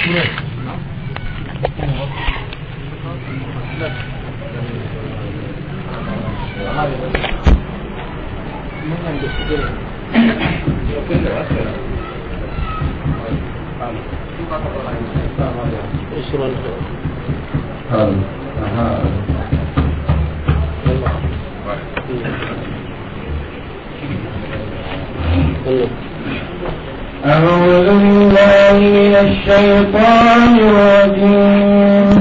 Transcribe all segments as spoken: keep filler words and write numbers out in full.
أعوذ بالله من الشيطان الرجيم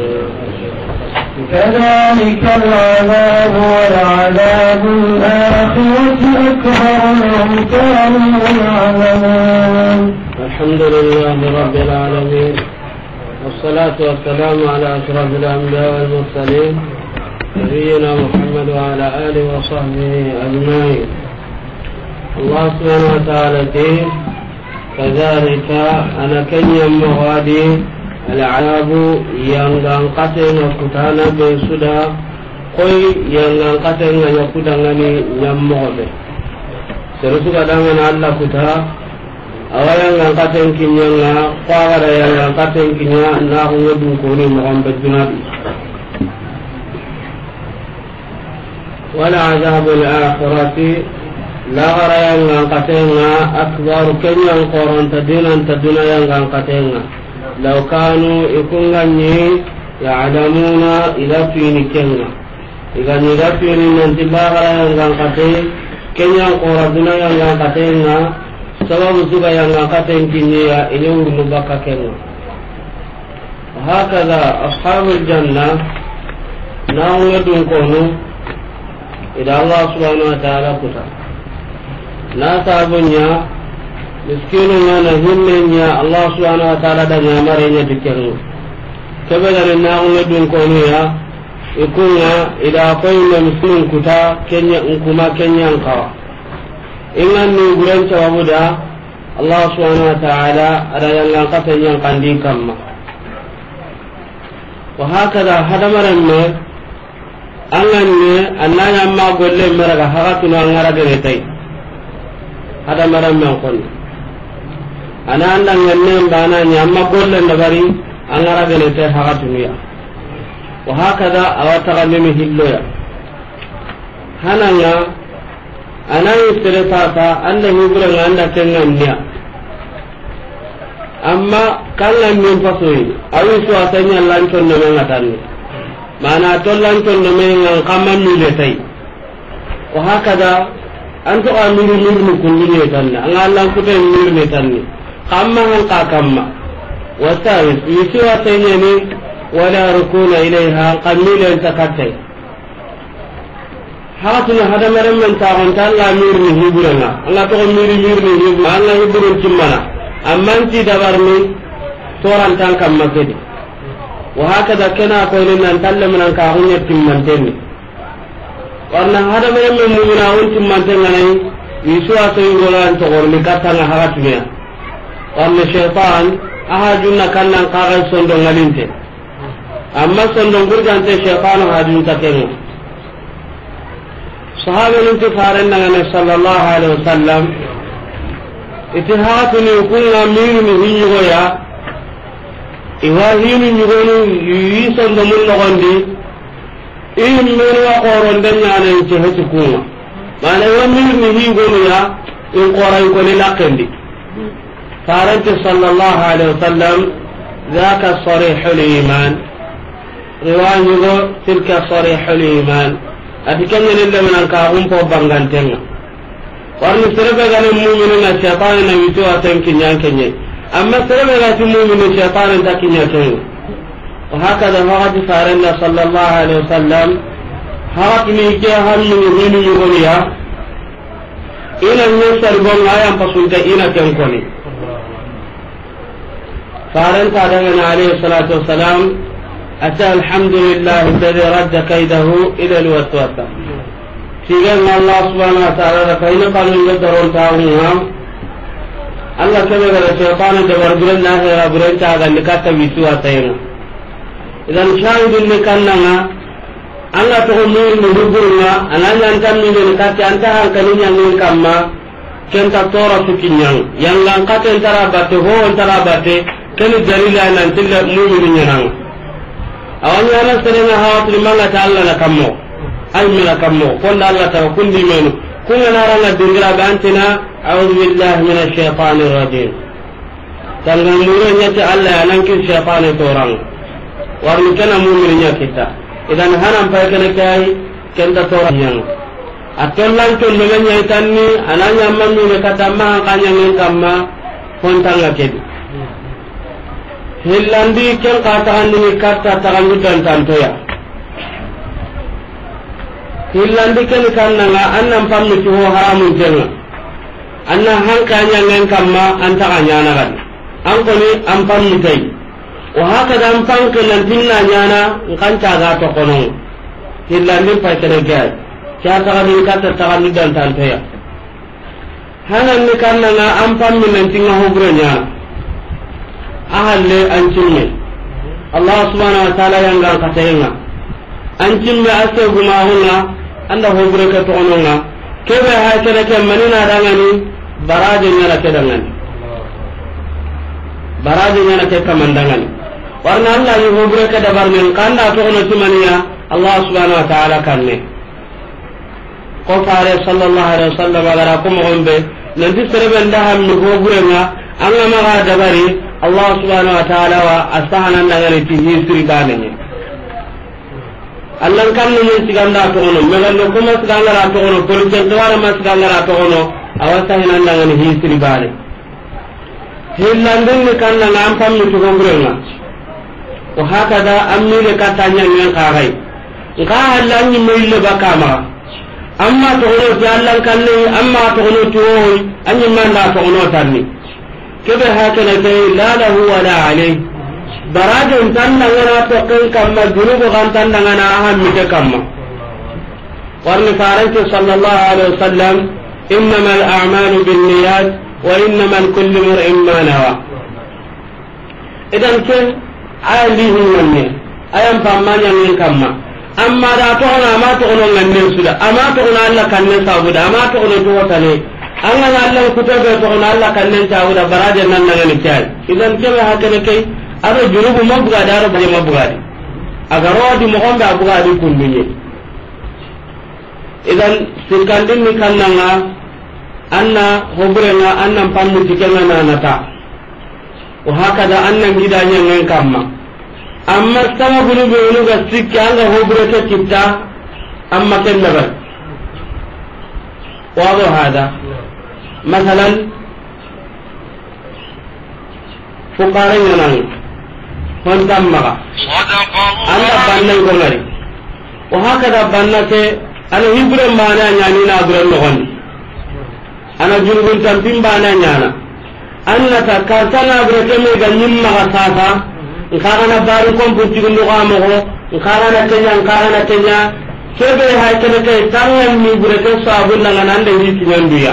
كذلك العذاب والعذاب الآخرة أكبر لو كانوا يعلمون. الحمد لله رب العالمين والصلاة والسلام على أشرف الأنبياء والمرسلين نبينا محمد وعلى آله وصحبه أجمعين. الله سبحانه وتعالى كذلك أنا كنيا مغادي العذاب ينغان قتن وكتانا بسودا قوي ينغان قتن ويكتنغني يمغبه سرسوك دامنا الله كتا أولا ينغان قتن كنيا قاغر ينغان قتن كنيا ناهو ودن كوني مغنبت جنابي ولا عذاب الآخرة لا غرا ينغان قتنغا أكبر كنيا قرن تدينا تدنا ينغان قتنغا لو كانوا يكون غني يعلمون إذا فيني كنغا إذا إذا فيني ننتبه غرا ينغان قتن كنيا قردنا ينغان قتنغا سبب سوغا ينغان قتن كنيا إليه مبكا كنغا. وهكذا أصحاب الجنة ناو يدون كونو إذا الله سبحانه وتعالى كتا ناسا بنيا مسكين وانا همنيا الله سبحانه وتعالى دنيا مرينيا تكرنو كبدا لناو يدون كونيا يكون إذا قيمنا مسكين كتا كنيا انكما كنيا انقرا إما نقولن توابدا الله سبحانه وتعالى أرى ينغان قتن ينقندي كما. وهكذا هذا مرمى أنني أننا يما قول لي مرغا حقاتنا أنغرا ديرتي هذا مرمى أقول أنا أننا ننم بانا يما قول لي نبري أنغرا ديرتي حقاتنا. وهكذا أواتغنمي هلويا هنايا أنا يسترساسا أنه يقولون أننا كنغنيا أما كان لم ينفصل أو يسوى سنيا لانشون نمانتاني معنى تولانشون نمانتاني قاما ميلتي. وهكذا أنتو أمير ميرني كلني تاني أنا لان كتين ميرني تاني قاما هنقا كاما. والثالث يسوى سنيا ولا ركون إليها قميل انتكتي حاتنا هذا مرمى تاعون تلا ميرني هيبرنا الله تقول ميري ميرني هيبرنا الله هيبرن تمنا أما أنت دبرني توران تانك مكدي. وهكذا كنا قولنا نتعلم من الكاهون يتمنتني وأن هذا مرمى مؤمنا وانت تمنتني يسوع سيقولا أنت قولي كتنا هاتميا وأن الشيطان أهاجنا كنا قاعد صندوق لينته أما صندوق برجع أنت الشيطان هاجون تكلم. صحابة انتفارنا النبي صلى الله عليه وسلم اتهاتني يكون أمير من هيويا إيواهين يقولون ييسان دمون لغندي إيه من وقورون دنيا أنا انتهتكوما معنى أمير من هيويا إن قورا يكون لقندي فارنت صلى الله عليه وسلم ذاك صريح الإيمان روايه تلك صريح الإيمان أتكلم لله من الكاهم فوبانغانتنا وأن سربا قال المؤمنين الشيطان نبيتوا تنكن ينكن أما سربا قال المؤمن الشيطان تنكن ينكن. وهكذا فقد فارنا صلى الله عليه وسلم هاتني جاهم من يمين يغنيا إلى النصر بون آيام فصلت إلى كنكني فارنت عليه الصلاة والسلام أتى الحمد لله الذي رد كيده إلى الوسوسة سيجعل الله سبحانه وتعالى فإن قالوا يقدرون تعاونها الله كبير الشيطان دبر الله يا برنت هذا اللي كتب بسواتين. إذا شاهد اللي كاننا الله تقول من هبورنا أنا أنتم من الكتاب أنت هالكلام يقول كما كنت تورا سكينيان yang langkat antara batu ho antara batu ken dalila nan tilla mu'minin yana awanya ana serena hawat limanga ta Allah na kammo ay mila kammo kon Allah ta kundi menu kunga naranga dingira bantina a'udhu billahi minash shaitanir rajim tanga muro nyati Allah anan ki shaitane torang warni kana mu'minin nya kita idan hanan pa kana kai kenda torang yang atollan to memenya itanni ananya mammi me katama kanya ngen kamma kontanga kedi hillandi ken qatahandi katta tagandu dan tantoya hillandi ken kannanga annam pammi to haramun jenga anna hankanya ngen kamma anta kanyana kan an koni an pammi tai wa haka dan panke nan tinna nyana kan caga to kono hillandi pa kene gay kya tagandu katta tagandu dan tantoya hanan ni kannanga an pammi nan tinga hobrenya ahalle an cimme Allah subhanahu wa ta'ala yang gang katayenga an cimme ase guma hunga anda hobre ka to ononga kebe ha kene ke manina dangani baraje nyana ke dangani baraje nyana ke kamandangani warna Allah yi hobre ka dabar men kanda to ono timaniya Allah subhanahu wa ta'ala kanne ko fare sallallahu alaihi wasallam agara ko mo gombe nanti serebe ndaham mi hobre nga anga maga dabari Allah subhanahu wa ta'ala wa astahana ndangani ti hisri banene Allah kan ni siganda to ono megallo kuma siganda ra to ono police dawara ma siganda ra to ono awastahana ndangani hisri bane hillandin ni kan na am pammi to gomrenga wa hakada amile katanya nyen kagai nga Allah ni mille bakama amma to ono ti Allah kan ni amma to ono to anyi manda to ono tanni kebe hakana tay la lahu wala alayhi barajon tanna ngana to kan kamma dunugo kan tanna ngana ahammi te kamma warni faranti sallallahu alaihi wasallam innama al-a'malu binniyat wa innama likulli imrin ma nawa idan ken ali hunne ayam pamanya ngin kamma amma da to na ma to no ngande suda amma to na Allah kanne sabuda amma to no to wotane anga na Allah kutabe to na Allah kanne sabuda baraje nan nan ni kai idan kebe hakane kai aro junubu mabuga daro baje mabuga di agaro di mo onda buga di kundunye idan sikandin ni kannanga anna hobrenga anna pammu tikena na nata wa hakada anna gidanya ngen kamma amma sababu ni be ulu ga sikka anga hobrete kitta amma kennaga wado hada masalan fuqara nan hon tamma anda banna ko ngari wa hakada banna ke ana hibre mana nyani na bure no hon ana jungun tampim bana nyana anna ta kartana bure ke me ga nyimma ga sasa nkana baru kon putti gundu ga mo ko nkana tenya nkana tenya kebe hay kene kay tangan ni bure ke sabu nanga nande ni tinanduya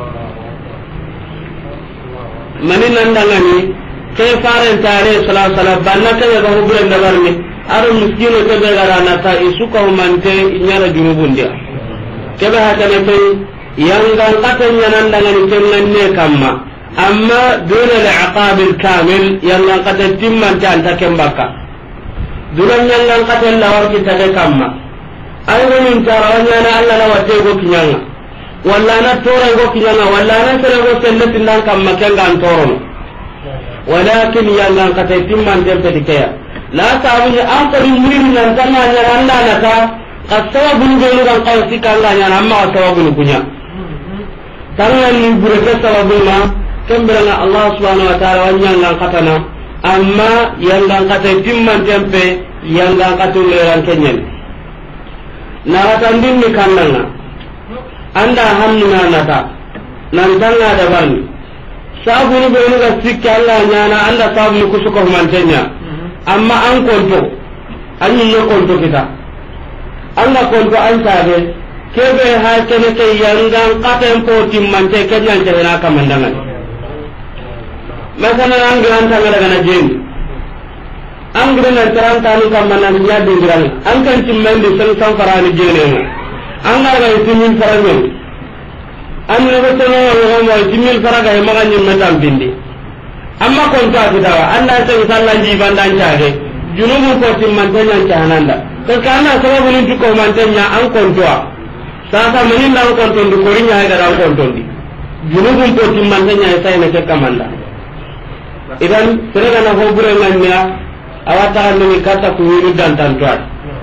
manin nandanga ni ke faren tare sallallahu alaihi wasallam banna ke ga ho bure ndabarni aro miskino ke be gara na ta isuka humante nyara junubun dia kebe hay kene kay yangan katanya nandanga ni tennanne kamma amma duna al-aqab al-kamil yalla qad timman ta kembaka dunan yalla qad la warki ta kamma ay woni tarawanya na alla la wate go kinyanga walla na tora go kinyanga walla na tora go telle tindan kamma kenga antoro walakin yalla qad timman tempe dikaya la sabu an ko murid nan tanna nya alla na ta qasabu ni go ga qawsi kanga nya amma sababu ni kunya tangan ni bureka sababu ma kembirana Allah subhanahu wa ta'ala wanyanga katana amma yanga kata timman tempe yanga katu leran kenyen naratandin ni kannanga anda hamna nata nan tanga da ban sabu ni be ga sikka Allah nyana anda sabu ni kusuko mantenya amma an konto anyi ne konto kita anda konto an sabe kebe ha kene ke yanga kata empo timman te kenyan jena kamandangan masana angran tanga daga na jeni angran nan taranta ni kamana nya dingiran an kan timmen de san san farani jeni anga ga timin faranyo an ne ko tono ko mo timin faraga e maga nyim metam bindi amma konto akitawa anda sen sallanji bandan caage junubun ko timmantenya cananda parce que anna sababu ni ko mantenya an kontoa sasa manin dan konto ndi korinya ha gara konto ndi junubun ko timmantenya sai na ke kamanda idan serega na hobure nganya awata ni kata ku wiru dan tantoa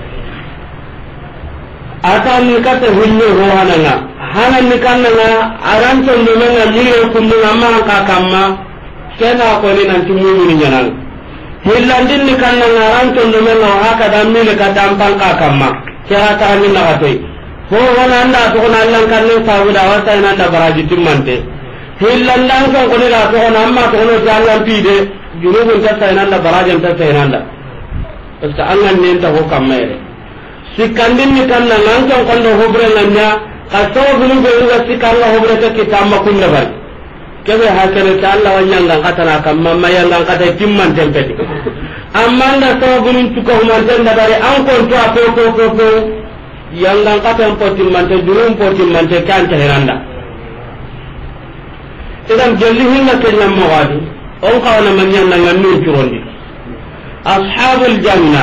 ata ni kata hunyo rohananga hanan ni kannanga aranto ndo menga miro kundu amma ka kamma kena ko ni nan tumu ni nyanan hillandin ni kannanga aranto ndo menga haka dammile ka tampan ka kamma kera ta ni na gatoi ho wana anda to na Allah kanne sawuda wata ina da baraji timmante hillandan ko ko ni la to na amma to no jallan pide junubun ta sai nan da barajan ta sai nan da parce que an nan ne ta ko kamere sikandin ni kan nan an kan kondo hobre nanya ka so bulu be ga sikalla hobre ta kitamma kunna bal kebe hakere ta Allah wanya ngan katana kam mamma yang kata timman tempeti amma nda so bulu tuko man tan da bare an kon to apo ko ko ko yang ngan kata potin man te dulum potin man te kan teranda idan jalli hinna kenyam mawadi on kawana man yang ngan nu turondi ashabul janna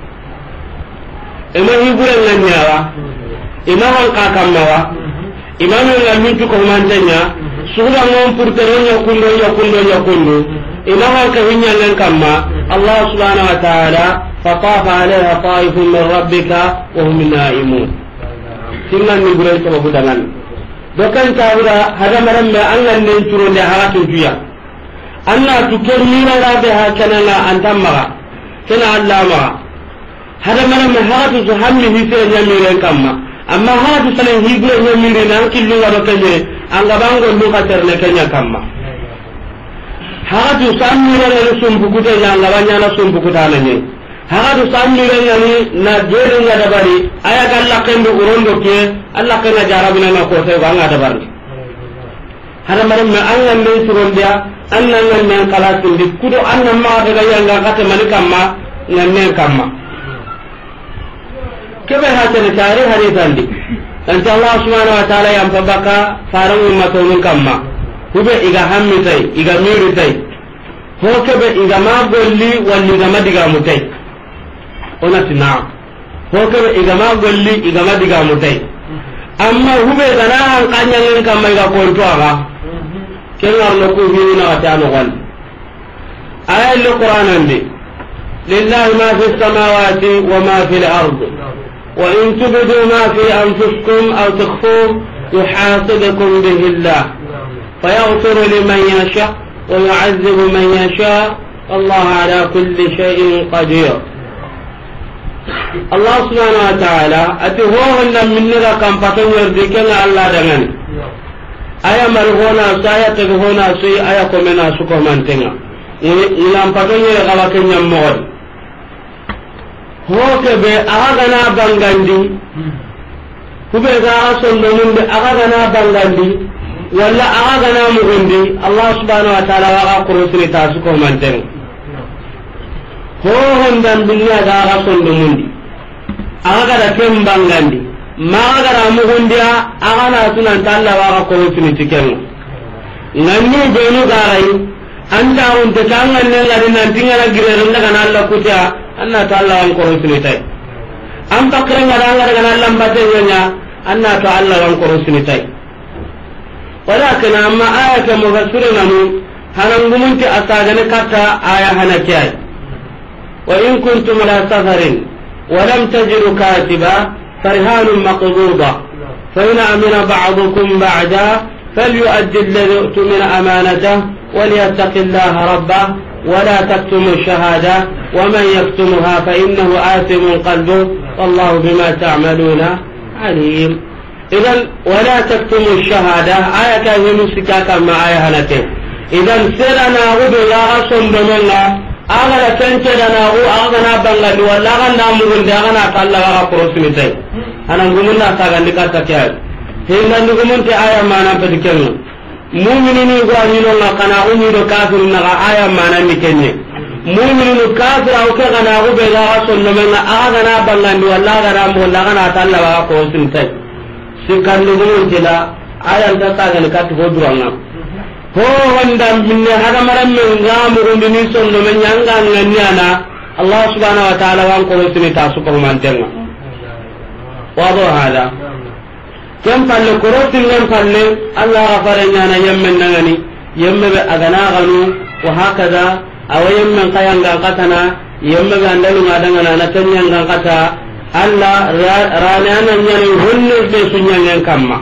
ema hibure nganyawa ima han ka kamawa imam la mintu ko mantenya suuda ngom purtero nya kundo nya kundo nya kundo ima han ka hinya ngan kamma Allah subhanahu wa ta'ala fatafa alaiha ta'ifun min rabbika wa hum na'imun tinnan ni gure ko budangan dokan tawra hada maram me angan nen turo de haratu tuya anna tukermina rabe ha kanana antamma kana allama hada mana me hatu so hammi hise nyamire kamma amma hatu sanen hibure nyamire nan killu ngado kenye anga bango ndu ka terne kenya kamma hatu sammire le sumbu kute nyanga banyana sumbu kutana nye hatu sammire nyani na jere ngada bari aya galla kendo urondo ke alla kana jarabina na ko te banga da bari hada mana me angan ne surondia annan nan kala tindi kudo annan ma daga yanga kata mani kamma nganne kamma kebe hatene tare hari tandi anta Allah subhanahu wa ta'ala yam pabaka farangu matonun kamma hube iga hammi tay iga miri tay ho kebe iga ma golli walli ga madiga mutai onati na ho kebe iga ma golli iga madiga mutai amma hube dana an kanyangen kamma iga konto aga kengar no ku hina wa ta'ala wan ayat al-Qur'an bi lillahi ma fi as-samawati wa ma fi al-ard وإن تبدوا ما في أنفسكم أو تخفوه يحاسبكم به الله فيغفر لمن يشاء ويعذب من يشاء الله على كل شيء قدير الله سبحانه وتعالى أتهوهن من نرى كم فتنور ذكنا الله دغن أيا مرغونا سايا تغهونا سي أيا كمنا سكو منتنا إلان فتنور غلقين يمغل hokebe agana bangandi kube ga sondo munde agana bangandi walla agana mugundi Allah subhanahu wa ta'ala wa qurusri tasuko manten ho hondan dunya ga sondo mundi agada kem bangandi ma agara mugundia agana sunan talla wa qurusri tiken nanni benu garai anda on te tangan ne ngari nan tingala girero ndaga na Allah kutia anna ta Allah an ko rusuni tay am pakre ngara ngara ngana Allah mbate nya anna ta Allah an ko rusuni tay walakin amma ayatu mufassirina mu hanan gumunti asagane kata aya hanakiyai wa in kuntum la safarin wa lam tajidu katiba farhanun maqbuda fa in amina ba'dukum ba'da falyu'addi alladhi u'tumina amanatahu وليتق الله ربه ولا تكتموا الشهادة ومن يكتمها فإنه آثم قلبه والله بما تعملون عليم إذن ولا تكتموا الشهادة آية كان مسكاكا مع آية هنتين إذن سيرنا غدو لا غصن بمنا أغنى تنشدنا أغنى بنغد ولا أغنى مغند أغنى قال أغنى قرسمتين أنا نقولنا ساقن لكاتا كيال هنا نقولنا آية ما نبدكنا mu'minini gwanino nga kana umido kafir na aya manani kenye mu'mininu kafir au ke kana go be ga sonno menga aga na bangandi walla ga rambo walla kana talla wa ko sintai sikandu mun jila aya ta ta ga ka to duranga ho wanda minne hada maram men ngamu ndini sonno men nyanga nganyana Allah subhanahu wa ta'ala wan ko sini ta su ko mantenga wado hada kam palle korotin ngam palle Allah gafare nyana yemmen nangani yemme be agana ganu wa hakada awayem men kayanga katana yemme be andalu ngadanga na tanyanga kata Allah ranana nyane honno be sunyangen kamma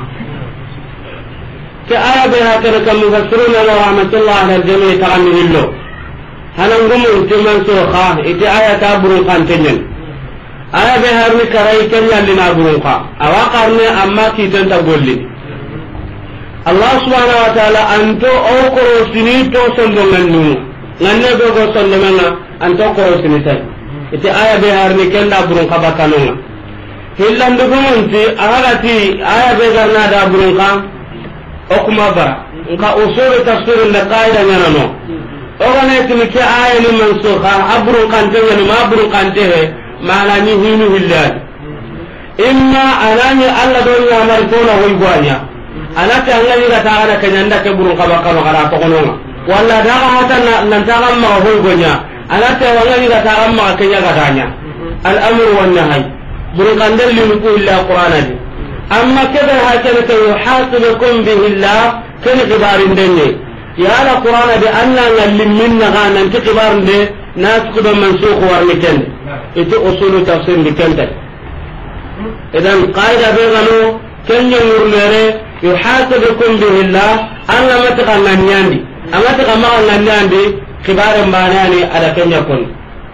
ke aya be hakana kam mufassiruna wa rahmatullah ala jami' ta'amilillo hanan gumu timan so kha iti aya ta burun kan tenyen aya be harni karai kenya lina burun kha awa qarne amma ki tanta golli Allah subhanahu wa ta'ala anto o koro sini to sondo ngannu nganne be go sondo menna anto koro sini tay iti aya be harni kenda burun kha bakanonga hillandu gumunti agati aya be garna da burun kha okuma bara nka usul tafsir la qaida nyano ogane tini ke aya ni mansukha abrun kante ni mabrun kante he mala ni hinu hillal imma anani alla do ya mar ko na hoy gwanya anata ngani ga ta ada kanyanda ke burun kaba kaba kala to kono walla da ga hata nan ta gamma hoy gonya anata ngani ga ta gamma kanya ga tanya al amru wan nahy burun kande li ko illa qur'anadi amma kebe hakana ka yuhasibukum bihi Allah kan kibarin denne ya la qur'ana bi anna ngallim minna ganan ti kibarin de nas ko do mansukh warni ken ite usulu tafsir ni kenta idan qaida be galo kenya murmere yuhasibukum bihi Allah anna mataka nganyandi amata kama nganyandi kibarin banani ada kenya kon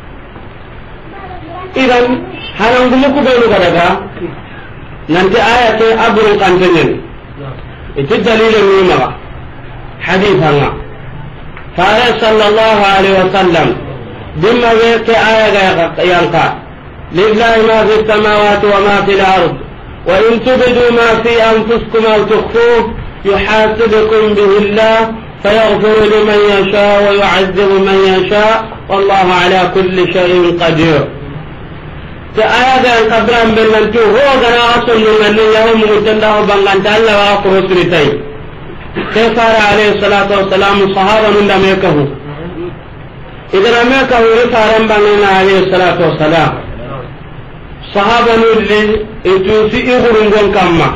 idan hanan gumu ko be no daga nanti ayat abru kantenyen itu dalil ni ma hadith hanga qala sallallahu alaihi wasallam dimma ke ayat yang ka lillahi ma fi samawati wa ma fi al-ard wa in tubdu ma fi anfusikum aw tukhfuhu yuhasibukum bihi Allah fayaghfiru liman yasha wa yu'adhibu man yasha wallahu ala kulli shay'in qadir ta aya ga kabran bellan to ho gana asul nan yawo mu tanda ho bangan Allah wa ko siritai sai fara alayhi salatu wassalam sahaba nun da me kahu idan me kahu faran bangan alayhi salatu wassalam sahaba nun li etusi igurungon kamma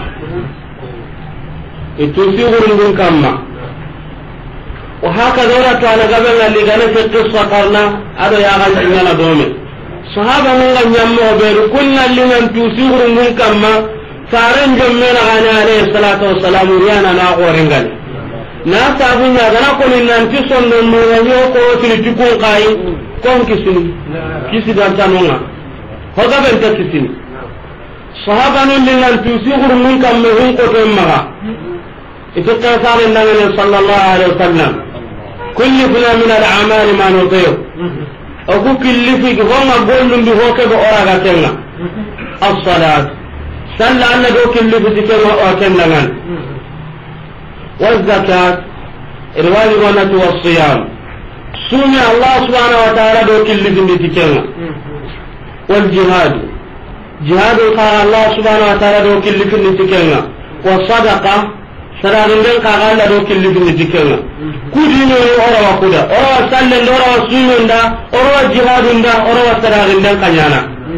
etusi igurungon kamma wa haka dora to ala gaban ali gane fi qissa qarna ado ya ga nyana dome sahaba mun ga nyammo be kunna liman tusuru mun kamma faran jomme na ana alayhi salatu wassalam yana na qorengal na sabunya gana ko min nan ti sonno mo yo ko tiri tikun kai kon kisini kisi dan tanonga hoga ben ta kisini sahaba nun liman tusuru mun kamma hun ko to maga ito ka sare ndangale sallallahu alaihi wasallam kulli fina min al-a'mal ma nutiq aku killifi gonga gollum bi hoke go ora ga tenga as-salat salla anna do killifi dikenga o tendangan wa zakat irwani wana tu was-siyam sumi Allah subhanahu wa ta'ala do killifi dikenga wal jihad jihad ka Allah subhanahu wa ta'ala do killifi dikenga wa sadaqa sararin ka Allah do killifi dikenga kudino ora wa kuda ora sallen ora wa sununda ora jihadunda ora wa sararindan kanyana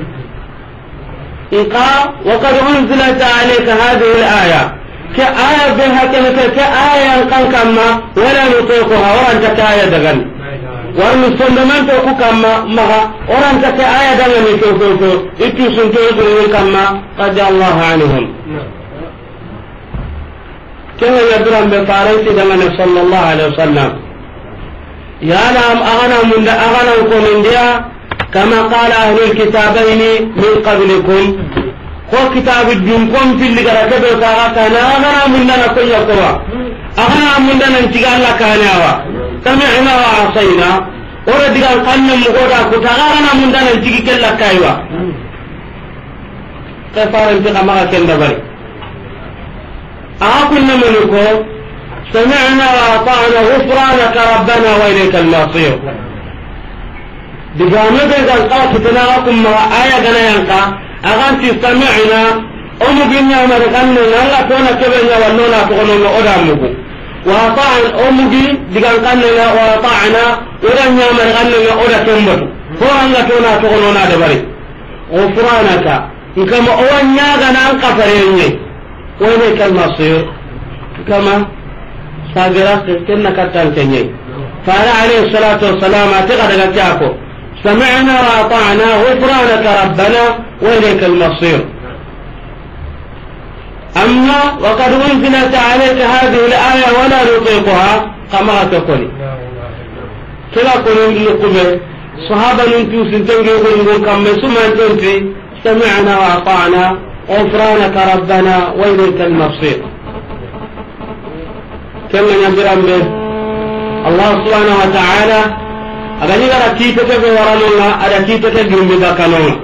inqa wa qad unzilat alayka hadhihi al-aya ka aya be hakana ka aya kan kamma wala nutiquha ora anta aya dagan wa muslimanto ku kamma maga ora anta aya dagan ni ko ko itu sunto ko kamma qad Allah anhum كما يدرم بفاريس دمنا صلى الله عليه وسلم يا نام أغنى من أغنى من ديا كما قال أهل الكتابين من قبلكم هو كتاب الدينكم في اللي قرأت بساعتنا أغنى من دنا كل يقوى أغنى من دنا انتقال لك هناوا سمعنا وعصينا ورد قال قلنا مغودا كتغارنا من دنا انتقال لك كايوا كفار انتقال مغا كندبري أكنا منكم سمعنا وأطعنا غفرانك ربنا وإليك المصير بجانب إذا القافتنا لكم آية جنا ينقى أغانتي سمعنا أم بنا مرقنا لا تونا كبنا ولونا تغنون أدامكم wa ta'an omugi digan kannanga wa ta'ana oda nyamar kannanga oda kembatu ko anga to na to no na da bari ghufranaka kama owanya gana an kafarenye wone kalmasir kama sagira kenna katantenye fara alayhi salatu wassalam atiqa daga jako سمعنا وأطعنا غفرانك ربنا وإليك المصير أما وقد أنزلت عليك هذه الآية ولا نطيقها كما تقول كلا قلوا لكم صحابة ننتوس تنقلوا كم سمع تنتي سمعنا وأطعنا غفرانك ربنا وإليك المصير كما ينبر به الله سبحانه وتعالى agani gara kitete be waranonga ada kitete gumbi bakanonga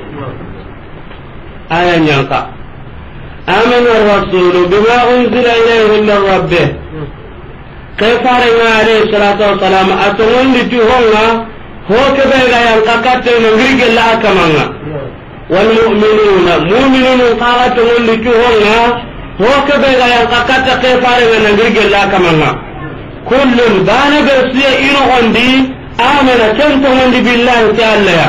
aya nyanka amana ar-rasulu bima unzila ilayhi min rabbih kayfara alayhi salatu wassalam atondi tu honga hoke be ga yang kakatte no ngirge la akamanga wal mu'minuna mu'minun qala tondi tu honga hoke be ga yang kakatte kayfara no ngirge la akamanga kullun bana be siya ino ondi آمن كنتم بالله تعالى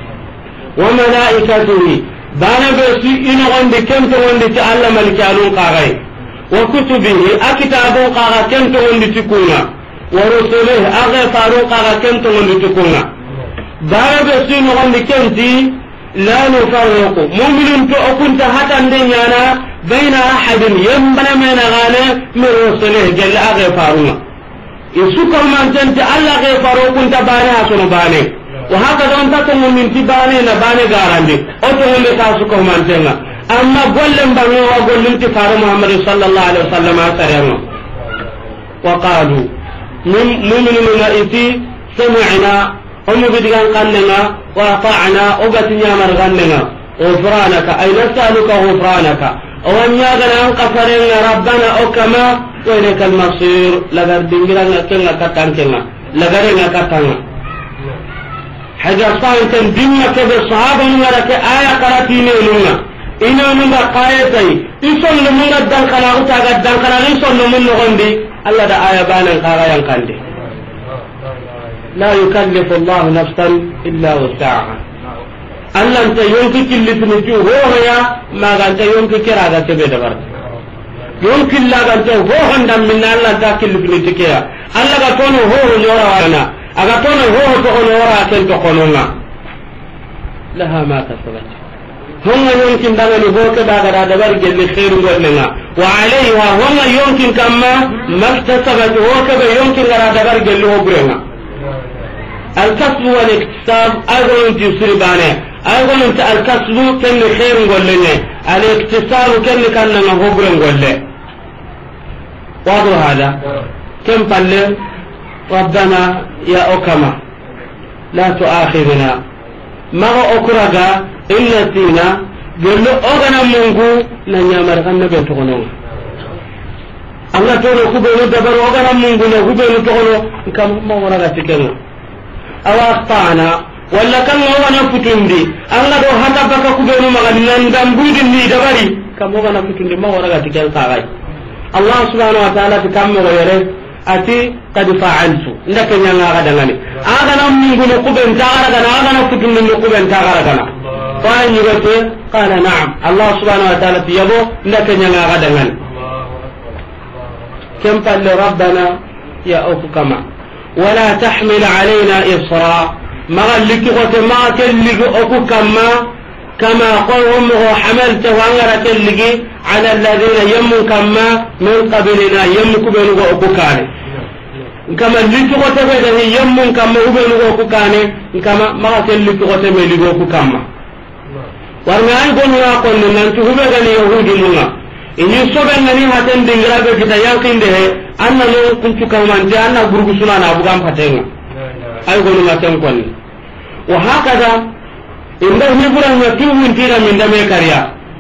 وملائكته بانا بسي إن عند كنتم تعالى ملكانون قاغي وكتبه أكتابون قاغا كنتم تكونا ورسله أغفارون قاغا كنتم تكونا بانا بسي إن عند كنتي لا نفرق مؤمن تأكنت حتى دنيانا بين أحد ينبنى من غانا من رسله جل أغفارون يسوكر من جنت الله غفارو كنت باني حسن باني وهكذا انت تقول من تباني نباني غاراندي اتقول لك سوكر من جنت اما قولن باني وقول انت فارو محمد صلى الله عليه وسلم اسرهم وقالوا مؤمنون اتي سمعنا ام بدغان قننا واطعنا وقتنا مرغننا غفرانك اي نسالك غفرانك وان يغنى ان قفرنا ربنا وكما وإليك المصير لقد دنجلنا كنا كتان كنا لقرنا كتانا حاجة صاحب دمنا كذا صحابة نمرك آية قراتيني لنا إنا من قايتي إنسان لمنا الدنقنا أتاك الدنقنا إنسان لمنا غندي الله دا آية بانا قايا قندي لا يكلف الله نفسا إلا وسعها الله أنت يمكن اللي تنجو هو هي ما أنت يمكن كراغة تبدا برد يمكن لا ganto ho honda minna Allah ta kilifni tikiya Allah ga tono ho ho yora wana aga tono ho ho to ono wara ken to kononga laha ma kasabat honga yumkin dangani ho ke daga da dabar gelle khairu gollenga wa alayha honga yumkin kamma maktasabat ho ke be yumkin gara dabar gelle ho burenga al kasbu wal iktisab agon tisri bane agon ta al kasbu ken khairu gollenge al iktisab ken kanna ho buren golle واضح هذا كم قال ربنا يا أكما لا تؤاخذنا ما أكرها إن نسينا قل له أغنى منكو لن يامر غنى بيتغنو الله تقول كبيرو دبر أغنى منكو كبيرو تغنو كم ما ورغا تكنا أو أخطأنا ولا كان هو نفتندي الله دو حتى بك كبيرو مغنى ندنبودي لي دبري كم هو نفتندي ما ورغا تكنا صاغي الله سبحانه وتعالى تكمل غيره أتي قد فعلت لك ينغا غدغني أغنى من نقبن تغرغنا أغنى فتن من نقبن تغرغنا فأين يقول قال نعم الله سبحانه وتعالى يبو لك ينغا غدغني كم قال ربنا يا أفكما ولا تحمل علينا إصرا ما لك وما كلك أفكما كما قوم حملته وانغرت اللقي على الذين يموا كما من قبلنا يموا كبنوا وكاني كما لتو تبده يموا كما وبنوا وكاني كما ما تلتو تبده وكما warna ay gonu ya kon nan tu hube gani yahudi lunga ini sobe ngani haten dingra be kita yakinde he anna no kuntu kamante anna burgu sunana bugam patenga ay gonu ngaten kon wa hakada inda hiburan ya tuwin tira min da me kariya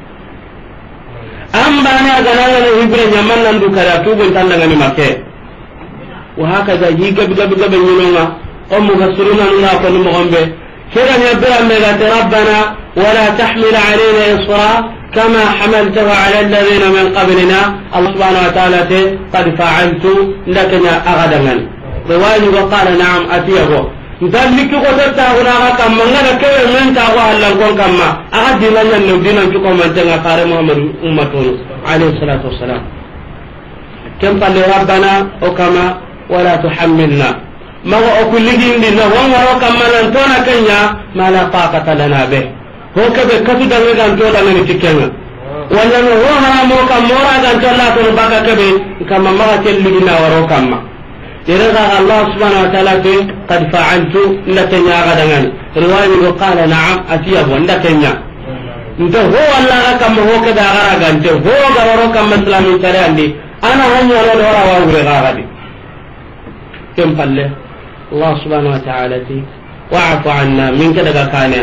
an bana ga nan ne hiburan ya man nan du kariya tubun tan daga ni make wa haka da yi gabi gabi gabi yinonga on mu gasuruna nuna ko mo gombe kira ya bira me ga rabbana wala tahmil alaina isra كما حملته على الذين من قبلنا الله سبحانه وتعالى قد فعلت لكن أغدنا رواية وقال نعم أتيه ذلك قدرت هنا كما نرى كيف من تقوى الله كما أغدي لنا النبيين أنتم من تنقار محمد أمته عليه الصلاة والسلام كم قال ربنا وكما ولا تحملنا ما أقول لهم لنا وما كما لنتونا كنيا ما لا طاقة لنا به هو كذا كذا دعنا جودا من تكلم ولا هو هرمو كم مورا جنتلا تنبأ كذا كما ما تلقينا ورو كما يرجع الله سبحانه وتعالى قد فعلت لكنيا غدنا رواية وقال نعم أتيه ولكنيا انت هو الله كم هو كذا غرا جنت هو غرو كم مسلم ترى أنا هم ولا نورا وأقول غادي كم قال الله سبحانه وتعالى وعفو عنا من كذا كان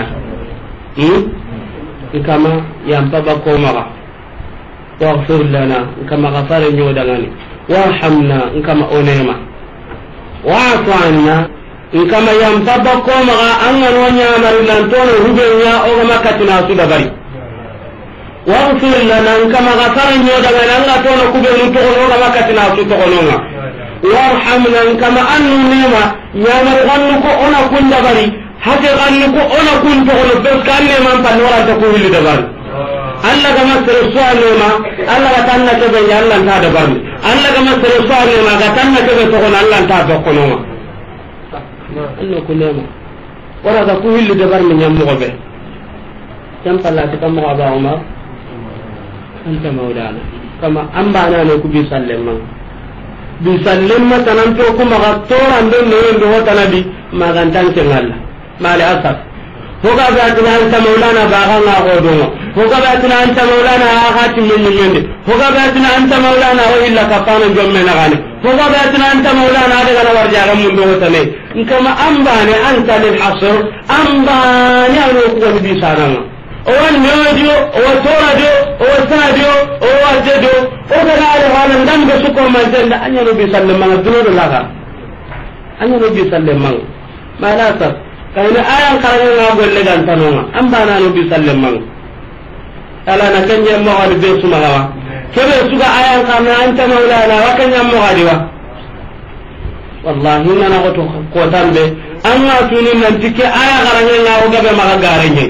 كما ينبغى كومرا واغفر لنا كما غفر يودغني وارحمنا كما أنيما وعفو عنا كما ينبغى كومرا أن ونيامر لنتون ربنا أو ما كتنا سدبري واغفر لنا كما غفر يودغني أن تون كبر تقولوا ما كتنا سدبري وارحمنا كما أن نيما يامر غنكو أنا كن دبري hake ganni ko ona kun to ono bes kanne man pan wala ta ko hilli dabar alla ga masere suwane ma alla ga tanna ke be yalla ta dabar alla ga masere suwane ma ga tanna ke be to ono alla ta to ko no ma anno kunema wala ga ko hilli dabar mi nyam mo be jam palla ta kam ga ba umar anta maulana kama amba na ne ku bi sallama bi sallama tanan to kuma ga to ande ne ndo hotanabi magantan ke ngalla مال أسف هو قابلتنا أنت مولانا باغانا غودونا هو قابلتنا أنت مولانا آخاتي من يمين هو قابلتنا أنت مولانا وإلا كفانا جمعنا غاني هو قابلتنا أنت مولانا هذا أنا ورجع من دوتني كما أنباني أنت للحصر أنباني أنا أقول بيسانا هو النيوديو هو التورديو هو الساديو هو الجديو هو كذلك هذا ندم بسكو من زند أن ينبي سلم من الدنور لها أن ينبي سلم من ما لا أسف kayna ayan karanga na golle gan tanonga ambana no bi sallam ala na kanya mo wal be suma wa kebe suga ayan karna anta maulana wa kanya mo wadiwa wallahi na na goto ko tambe amma tuni nan tike aya karanga na o gabe maga garenye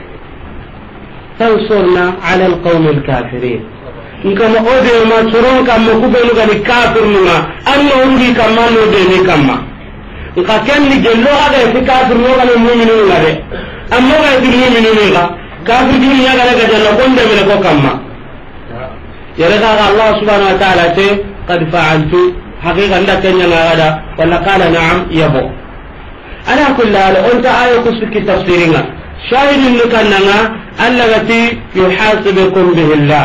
tansurna ala alqawm alkafirin nkama ode ma surun kam ko be no gani kafir numa anno undi kam no de ni kamma nka kenni gello aga fi kafir no ga mu'minu ngare amma ga di mu'minu nga kafir di nya ga ga jalla ko ndeme ko kamma yare ga Allah subhanahu wa ta'ala te qad fa'altu haqiqa nda kenya ngada wala qala na'am yabo ala kullal onta ayo kusuki tafsiringa shahidin kananga allati yuhasibukum bihi Allah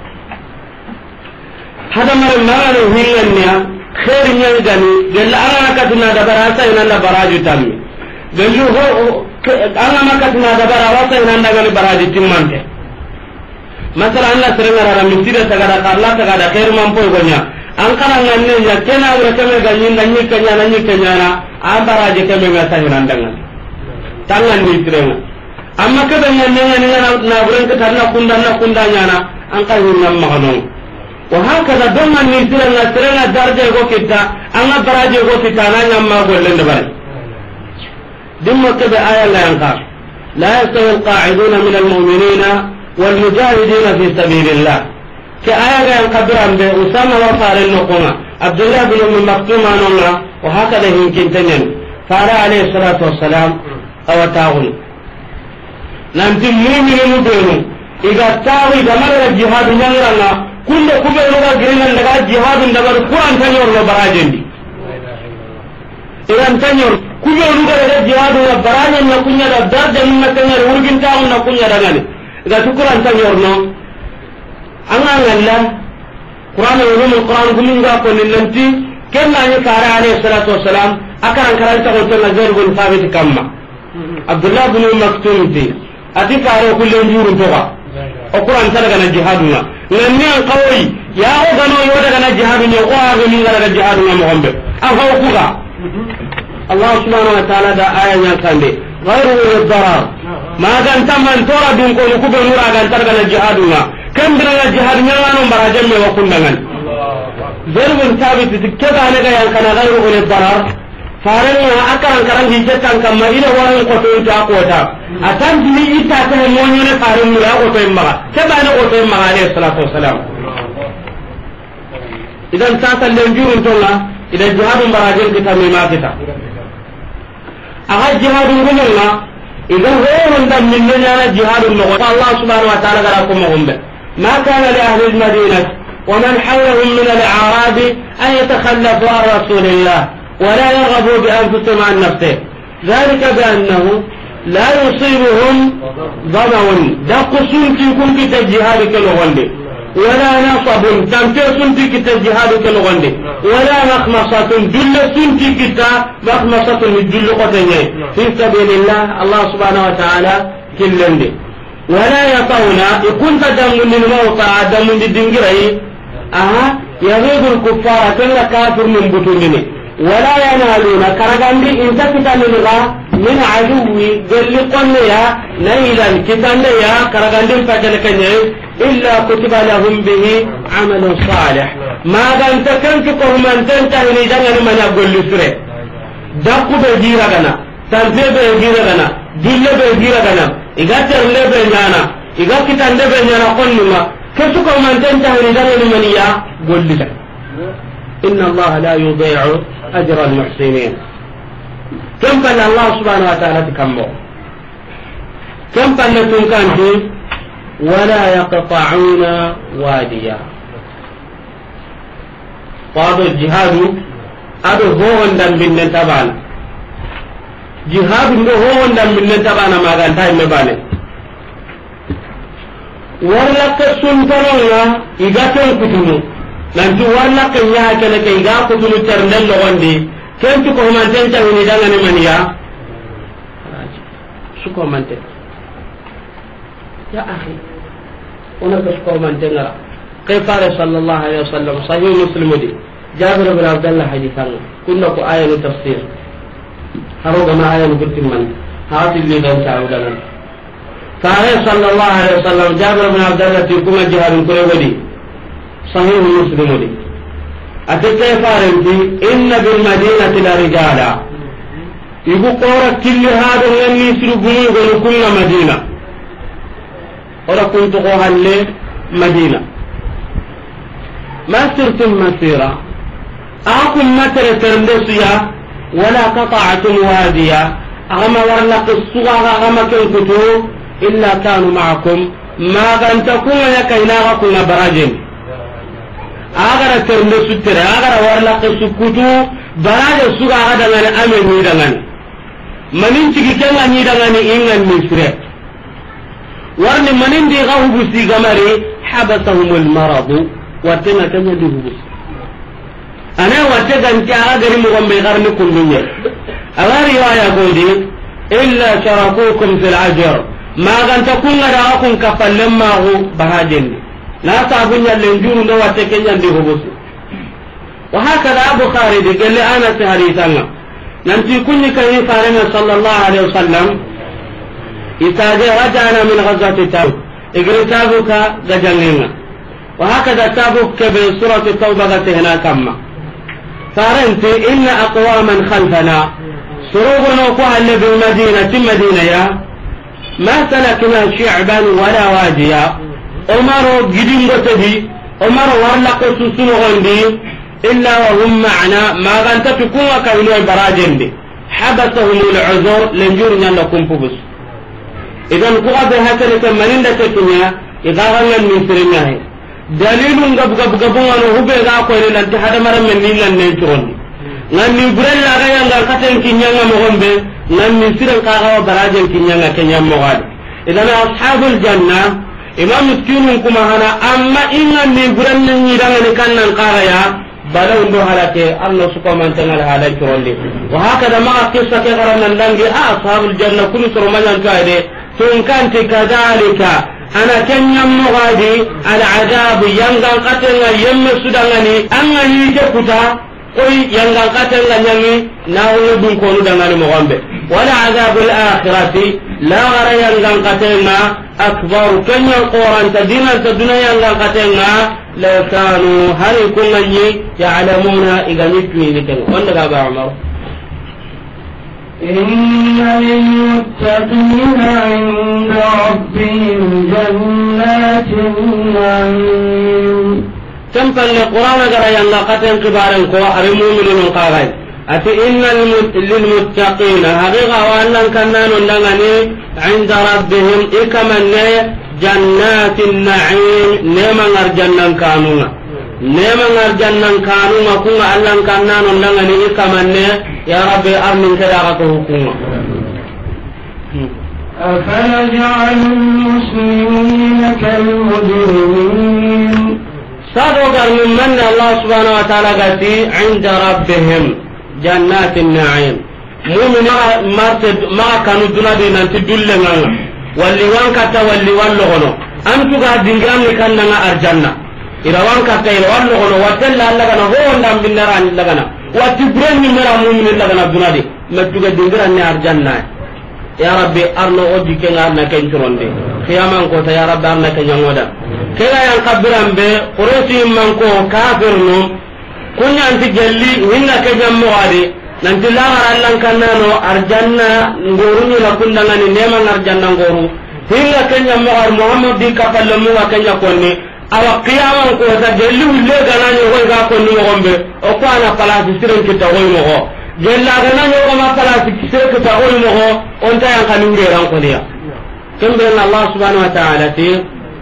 hada mar maro hillannya خير يغني قال انا كتنا دبر اسا ان براج تام قال هو انا ما كتنا دبر اسا ان دغل براج تمانته مثلا الله سرنا را مسيره تگara الله تگara خير من پوي gonya an kana nganne ya kena ura kame ganyi nanyi kenya nanyi kenya na an براج kame ngata hinan dangan tangan ni trenga amma ke banya nenya nenya na buren ke tarna kundana kundanya na an ka hinam magano وهكذا دوما نيسرنا سرنا درجة غوكتا أنا درجة غوكتا أنا ما أقول لنا بس دم كذا آية لا ينقص لا يستوي القاعدون من المؤمنين والمجاهدين في سبيل الله كآية ينقبر عن أسامة وصار النقمة عبد الله بن أم مكتوم عنه وهكذا يمكن تنين فارع عليه الصلاة والسلام أو تاغل لم تمؤمن مبينه إذا تاغل جمال الجهاد ينغرنا kulle kube roga giringan daga jihadun daga Quran tanyor no barajendi iran tanyor kube roga daga jihadun no barajen na kunya da darja minna tanyor urgin taun na kunya daga ni ga Quran tanyor no anga ngalla Quran ulum Quran gumin ga ko nilanti kenna ni kare alayhi salatu wassalam akaran karanta ko tan Zaid bin Thabit kamma Abdullah bin Maktum ti ati kare kulle njurun toga o Quran taraga na jihaduna nanni an qawli ya o gano yo daga na jihadun yo o ga min daga jihadun mo gombe afa kuga Allah subhanahu wa ta'ala da aya nya kande غير الضرر ما كان تمن تورا دون كو كوب نورا كان ترغنا جهادنا كم درنا جهاد نانو براجم وكندغن زرب ثابت كذا انا كان كان غير الضرر فارنا akaran karan hijatan kamma ina waran ko to ta ko ta atan dini ita ta monyo ne farin mu ya ko to imma kaba ne ko to imma alayhi salatu wassalam idan ta sallen jurun tonga idan jihadun barajin kita mai kita aga jihadun gumunga idan horon dan minna na jihadun no Allah subhanahu wa ta'ala gara ko mogombe ma kana li ahli al-madinah wa man hawlahum min al-a'rab an yatakhallafu an rasulillah wa la yarghabu bi anfusihim an nafsihi ذلك بأنه لا يصيبهم ظمأ دقسون في كل جهاد كالغندي ولا نصب تمتسون في كتاب جهاد كالغندي ولا مخمصة جلسون في كتاب مخمصة الجل قتنين في سبيل الله الله سبحانه وتعالى كلندي ولا يطون يكون دم من الموتى دم من الدنجري أها يغيظ الكفار كلا كافر من بطونني ولا ينالون كرغندي إن تكتن من عدوي قل قلنا نيلا كتن يا كرغندي فجلكني إلا كتب لهم به عمل صالح ما كنت كنتكم من تنتهي لجنة من يقول لسره دقوا بجيرا غنا تنفي بجيرا غنا دل بجيرا غنا إذا ترلي بجانا إذا كتن بجانا قلنا كنتكم من تنتهي لجنة من يقول لسره إن الله لا يضيع أجر المحسنين كم قال الله سبحانه وتعالى تكمل كم قال لكم كان ولا يقطعون واديا قالوا الجهاد هذا هو عندنا من تبعنا جهاد هو عندنا من تبعنا ما كان تايم مبالي ورلك سنتنا إذا كان كتنو nanti warna kenya kene ke ga ko tulu ternel lo wandi kenti ko man tan tan ni danga ni maniya su ko man tan ya akhi ona ko man tan ra kayfa sallallahu alaihi wasallam sahih muslim di jabir bin abdullah hadithan kunna ko ayatu tafsir haro gama ayatu gurtin man haati li dan ta'udan sahih sallallahu alaihi wasallam jabir bin abdullah ti kuma jihadun ko wadi صحيح مسلم لي أتكي فارنتي إن بالمدينة لرجالا يقول قورة كل هذا يني سرقوني ولكل مدينة ورا كنت قوها اللي مدينة ما سرتم مسيرة أعكم متر ترندسيا ولا قطعتم واديا أغما ورلق الصغار أغما كنتو إلا كانوا معكم ما كان تكون يكيناغكم براجين agara terne sutere agara warla kesukutu baraje suga aga dangane ame ni dangane manin cigi kenga ni dangane ingan misre warni manin di ga hubusi gamari habasahumul maradu watena tanya di hubus ana wate ganti aga gari mo gombe garni kundunya awari waya godi illa sharakukum fil ajr ma ganta kunga da akun kafallen mahu bahajen لا تعبني اللي نو واتكنيا دي هبوس وهكذا ابو خالد قال لي انا سهريتنا ننتي كني كان فارنا صلى الله عليه وسلم اذا رجعنا من غزوه تبوك اجري تبوك دجننا وهكذا تبوك بسوره التوبه هنا كما فارنت ان اقواما خلفنا سروغنا وقال بالمدينه مدينه يا ما سلكنا شعبا ولا واديا عمرو جدين غتدي عمرو ورلا قصصو غندي الا وهم معنا ما كانت تكون كانوا براجندي حبسهم العذر لنجور لكم فبس اذا قد هكذا تمنين دكتنيا اذا غنن من سرنا دليل غب غب غبون هو بيغا كو لن تحد مر من لن نترون ngani burella ga yanga katen kinyanga mo gombe ngani siran ka ga barajen kinyanga kenya mo gadi idan ashabul janna imam miskinun kuma hana amma inna ni buranni ni dangane kannan qaraya balaw ndo halake Allah subhanahu wa ta'ala halake rolle wa hakada ma qissa ke garanan dangi ashabul janna kullu surmanan kaide tun kanti kadalika ana kenyam mogadi al adab yanga qatenga yemme sudangani anga ni ke kuta koy yangan katenga nyangi nawno dun ko nu dangani mo gombe wala azabul akhirati la gara yangan katenga akbar kanya qoran ta dinan ta dunya yangan katenga la kanu hari kunni ya'lamuna igani tuini ten onda ga ba umar إن للمتقين عند ربهم جنات النعيم كم فالقرآن قرأ ينغا قتن كبارا كوا أرمومن قاغي أتي إن للمتقين حقيقة وأنن كنان لغني عند ربهم إكمن جنات النعيم نيما نرجنن كانونا نيما نرجنن كانونا كونا ألن كنان لغني إكمن يا ربي أرمن كداغته كونا أفنجعل المسلمين كالمجرمين صدق من من الله سبحانه وتعالى قالتي عند ربهم جنات النعيم مؤمن مرتد ما كانوا دنادي نانتي دولنا واللي وان كتا واللي وان لغنو أنتو قاعدين قام لكنا أرجنا إذا وان كتا إذا وان لغنو واتلا لغنا هو وندام بالنران لغنا واتبرين من مرا مؤمن لغنا دنادي ما تقاعدين قام أرجنا يا ربي أرنو أجي كنا أرنا كنترون دي خيامان كوتا يا ربي أرنا كنجمودا kega yang kabiran be quraysi manko kafir no kunya anti gelli hinna ke jammo ade nanti la harallan kannano arjanna ngoruni la kundangani nema arjanna ngoru hinna ke jammo ar muhammad di kafallamu wa kanya konni awa qiyaman ko ta gelli ulle ganani ko ga konni gombe o ko ana palasi siren kita ko mo ko gella ganani ko ma palasi siren kita ko mo ko on ta yang kanure ran ko dia kembe Allah subhanahu wa ta'ala ti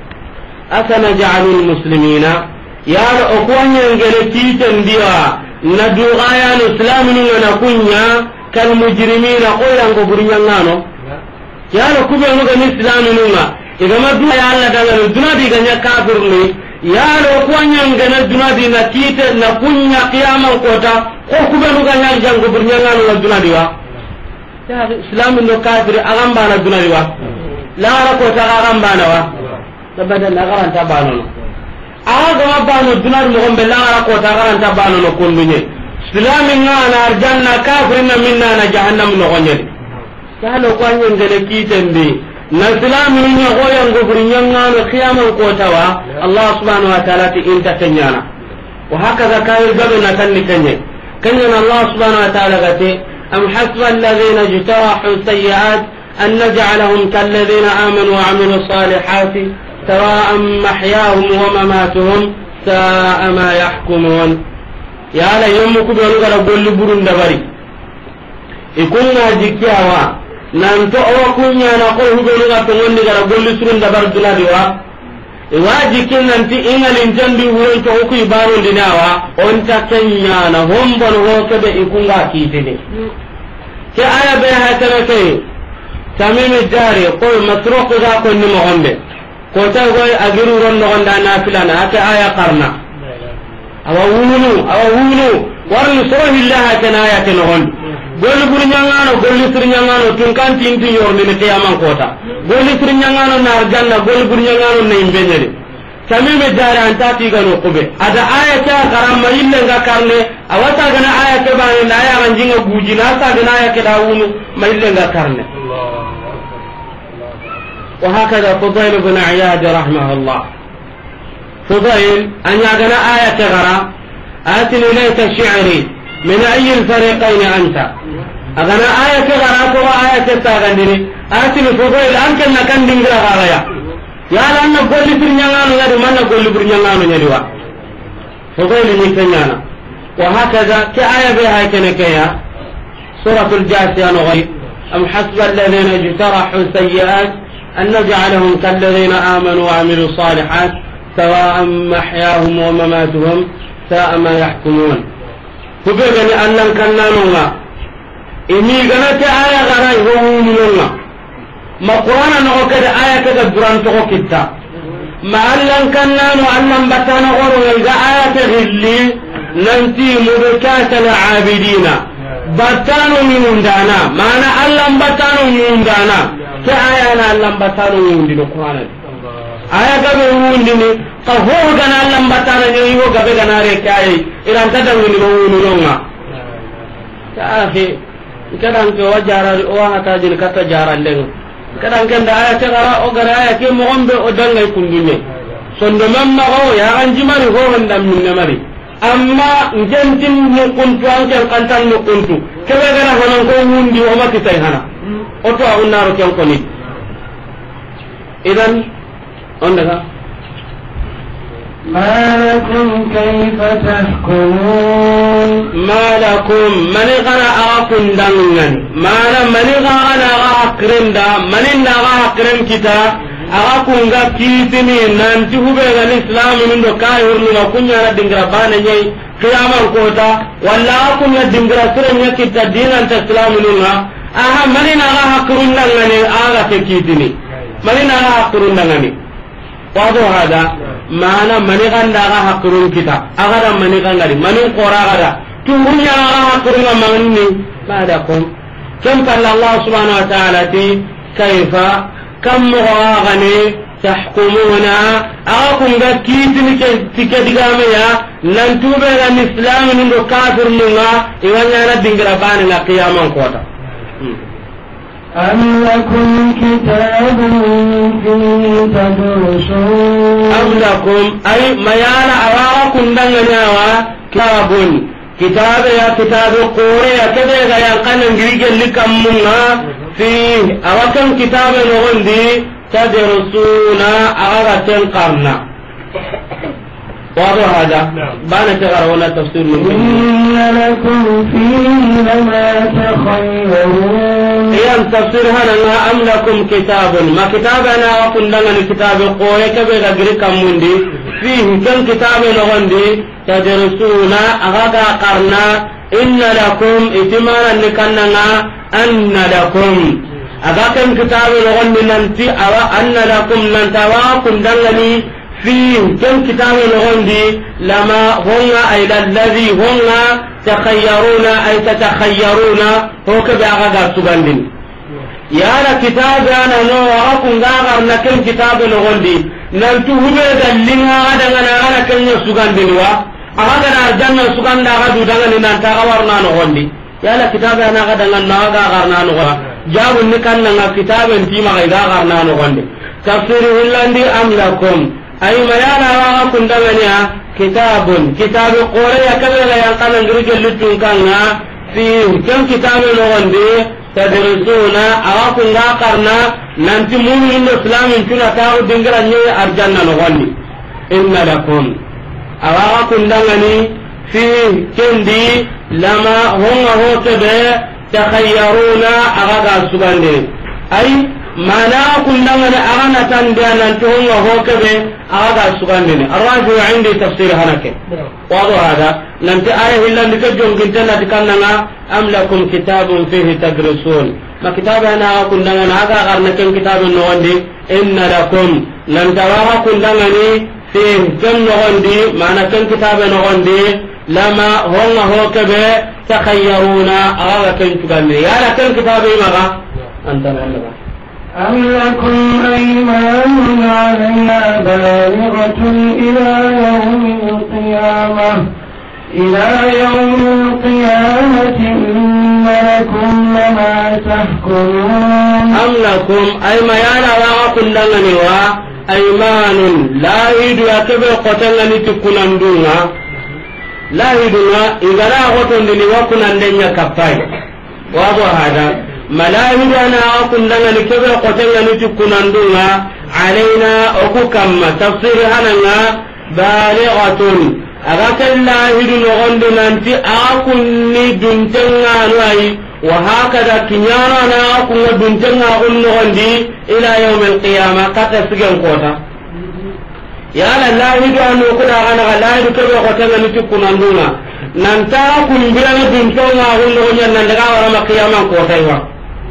أفنجعل المسلمين يا أخوان ينجلتي تنبيا ندعى يا الإسلام ونكونيا كالمجرمين قولا كبرين نانو يا لكم ينجل الإسلام نونا إذا ما دعا يا الله دعنا الدنيا دي كان يكافر لي يا أخوان ينجل الدنيا دي نكيت نكونيا قياما قوتا قوكم ينجل ينجل كبرين نانو الدنيا دي يا الإسلام إنه كافر أغنبانا الدنيا دي لا ركوتا أغنبانا وا tabada la garanta banono aga ma bano dunar mo gombe la gara ko ta garanta banono kondunye islamin na na arjanna kafirina minna na jahannam no gonye salo ko anyen gele kitende na islamin ni go yang go burinya ngano qiyamul ko tawa Allah subhanahu wa ta'ala ti inta tanyana wa hakaza kayir gabe na tanni kanye kanye Allah subhanahu wa ta'ala gate am hasba alladhina jtarahu sayyi'at an naj'alahum kal ladhina amanu wa 'amilus salihati سواء محياهم ومماتهم ساء ما يحكمون يا لا يومكم يقول قول برون دبري يكون جيكيوا نانتو او كونيا نقول هو يقول تقول لي قول سرون دبر دلادوا واجيكين نانتي ان الانجندي هو تو كو يبارو ديناوا اونتا كنيا نا هم بن هو كبه يكون كيتني كي ايا بها تركي تميم الداري قول مسروق ذا كن مغمبه kota goy agiru ron no gonda na filana ata aya qarna awa wunu awa wunu warni so hillaha kana aya kana hon gol burnyangano gol sirnyangano tun kan tinti yorni ne kiyamang kota gol sirnyangano na arjanna gol burnyangano ne imbenyere tamime dara antati gano kube ada aya ta qaramma illa ga karne awata gana aya ke bani na aya ganjinga gujina ta gana aya ke dawunu maille ga karne وهكذا فضيل بن عياد رحمه الله فضيل أن يقرأ آية غرى آتني إليك شعري من أي الفريقين أنت أغنى آية غرى فهو آية تاغندني آتني فضيل أنك نكن دنجر غايا يا لأن نقول لبرنيانو يدو من نقول لبرنيانو يدو فضيل نكنيانا وهكذا كآية بها كنكيا سورة الجاثية نغير أم حسب الذين اجترحوا سيئات أن نجعلهم كالذين آمنوا وعملوا الصالحات سواء محياهم ومماتهم ساء ما يحكمون فبغني أنن كنانونا إني غنت آية غراي هو منونا ما قرآن نغكد آية كذا بران تغكتا ما أنن كنانو أنن بطانا غرو يلقى آية غلي ننتي مبكات العابدين بطانو من دانا معنى أنن بطانو من دانا كآية أنا أنن بطانو من دين القرآن aya gabe wundini ka ho gana lambatana ni ho gabe gana re kai iran ta dangu ni wunu nonga ta he kadan ko wajara o hata jil kata jaranden kadan kan da aya tagara o gara aya ke mo gombe o dangay kundunye sondo mamma o ya anjimari ho ndam minne mari amma njentin mu kuntu an kan kantan mu kuntu kebe gara hanan ko wundi o mati tay hana o to unnaro ken ko ni idan on daga ما لكم كيف تحكمون ما لكم من غنا أكون دعنا ما لم من غنا أكرم دا من نغا أكرم كتا أكون غا كيسني نانتي هو بين الإسلام من دكاي ورنا كونيا ندينغرا بانيي قياما كوتا ولا أكون ندينغرا سرنيا كتا دين أنت الإسلام منها أها من نغا أكرم دعنا أغا كيسني من نغا أكرم دعنا واضح هذا mana mani ganda ga hakurun kita agada mani gangari mani qora gada tuhunya ga hakurun manni bada kom kam qala Allah subhanahu wa ta'ala ti kayfa kam mughani tahkumuna akum ga kitini ke tikadiga me ya nan tube ga islam ni do kafir munga iwanya na dingira bani na qiyamang kota أم لكم كتاب فيه تدرسون أم لكم أي ميانا أراكم دنياوا كتاب كتاب يا كتاب قوري كذا يا قال نجيج لكم منا فيه أراكم كتاب نغندي تدرسون أراكم قرنا واضح هذا بانا تغير ولا تفسير من إن لكم فيه لما تخيرون إيام تفسير هذا أم لكم كتاب ما كتابنا وكن لنا الكتاب قوي كبير غيركم مندي فيه كم كتاب نغندي تدرسون أغاقا قرنا إن لكم إتمانا لكننا أن لكم أغاقا كتاب نغندي ننتي أو أن لكم ننتواكم دلني فيه كم كتاب الغندي لما هم أي الذي هم تخيرون أي تتخيرون هو كبعغا سبندين يا كتاب أنا نو أكون غاغر نكم كتاب الغندي نلتو هبه دلنا هذا أنا أنا كم سبندين وا هذا الجنة سبند هذا دعنا ننتا غورنا نغندي يا كتاب أنا غدا نغا غرنا نغوا جاب نكنا كتاب انتي ما غاغرنا نغندي تفسيره الذي أم لكم أي ما يانا وأكون دعنا كتاب كتاب قرية كذا ينقل الرجل لتنكنا فيه كم كتاب الغندي تدرسون أراكم قرنا ننتي مؤمن الإسلام كنا تاو دينغرا ني أرجانا الغندي إن لكم أراكم دعنا فيه كندي لما هم هو كذا تخيرون أراكا سبحانه أي mana kun dangane agana tan diana tuhunga hokabe aga sugandini arraju indi tafsir hanake wado hada nanti aya hillan dikajong gintana dikananga am lakum kitabun fihi tadrusun ma kitabana kun dangane aga garna ken kitabun no wandi inna lakum lan tawaha kun dangane fihi kam no wandi mana ken kitabun no wandi lama honga hokabe takhayyaruna aga ken tugandi yala ken kitabe maga antana Allah أم لكم أيمان علينا بالغة إلى يوم القيامة إلى يوم القيامة إن لكم لما تحكمون أم لكم أيمان وعقل لنا أيمان لا يد يكبر قتلني تكونن دونا لا يدنا إذا لا قتل لي وكنا لن كفاي واضح هذا ملاهدنا أكون لنا لكبر قتلنا نتكنندنا علينا أكو كما تفسير هنا بالغة أغاك اللاهد نغندنا أنت أكون ندنتنا نوي وهكذا كنيانا أكون ندنتنا نغندي إلى يوم القيامة قد سجن قوتا يا اللاهد أن يكون أغانا اللاهد كبر قتلنا نتكنندنا ننتا أكون بلنا دنتنا نغندنا نندقى ورما قياما قوتا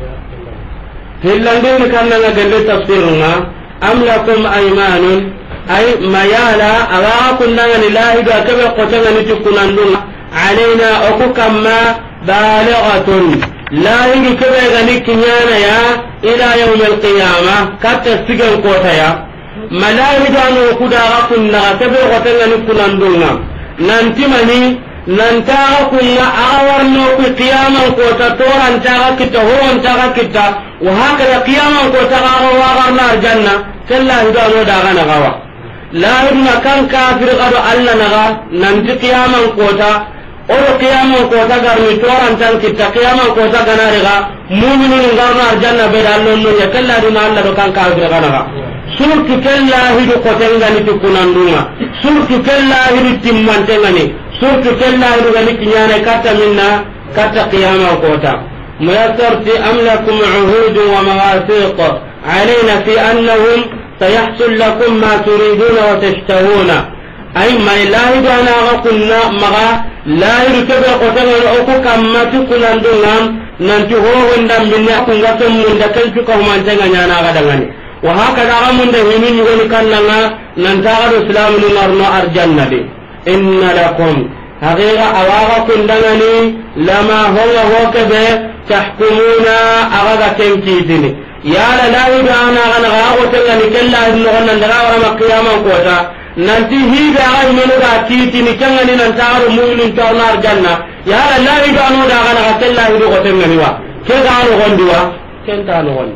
hillandin kanna galle tafsiruna am lakum aymanun ay mayala aga kunna lillahi da kabe qotanga ni tukunandun alaina okukamma balighatun la yiri kabe gani kinyana ya ila yawm alqiyama katta sigan kota ya malaika no kudaga kunna tabe gotenga ni kunandunga nanti mani nanta kunna awarno ku qiyaman ko ta toran ta kita hoon ta kita wa haka qiyaman ko ta awarna janna kalla hidano daga na gawa la ibna kan kafir qado alla naga nanti qiyaman ko ta o qiyaman ko ta garmi toran tan kita qiyaman ko ta ganariga mu'minun garna janna be dallo no ya kalla dina alla do kan kafir ganaga surtu kella hidu ko tengani tukunandunga surtu kella hidu timmantengani surtu kella hidu gani kinyane kata minna kata qiyama kota muyassarti am lakum uhud wa mawathiq علينا في أنهم سيحصل لكم ما تريدون وتشتهون أي ما لا يدعنا قلنا مغا لا يرتبع قتل أوكو كما تكون عندنا ننتهو وندم بنا كنغتم من دكالتكم أنتنا نانا غدغني وهكذا غمون ده هنين يقول كاننا ننتقل اسلام نمرنا ارجلنا دي ان لكم حقيقة اواغا كندنني لما هو هو كبه تحكمون اغاغا تنكيدني يا لا يدعنا غنغا وتلني كلا انغنا ندغا ورما قياما كوتا ننتي هيدا غاي منغا تيتني كنغني ننتقل مؤمن تورنا ارجلنا يا لا يدعنا غنغا كلا هيدو غتنغني وا كيغا غندوا كنتا نغني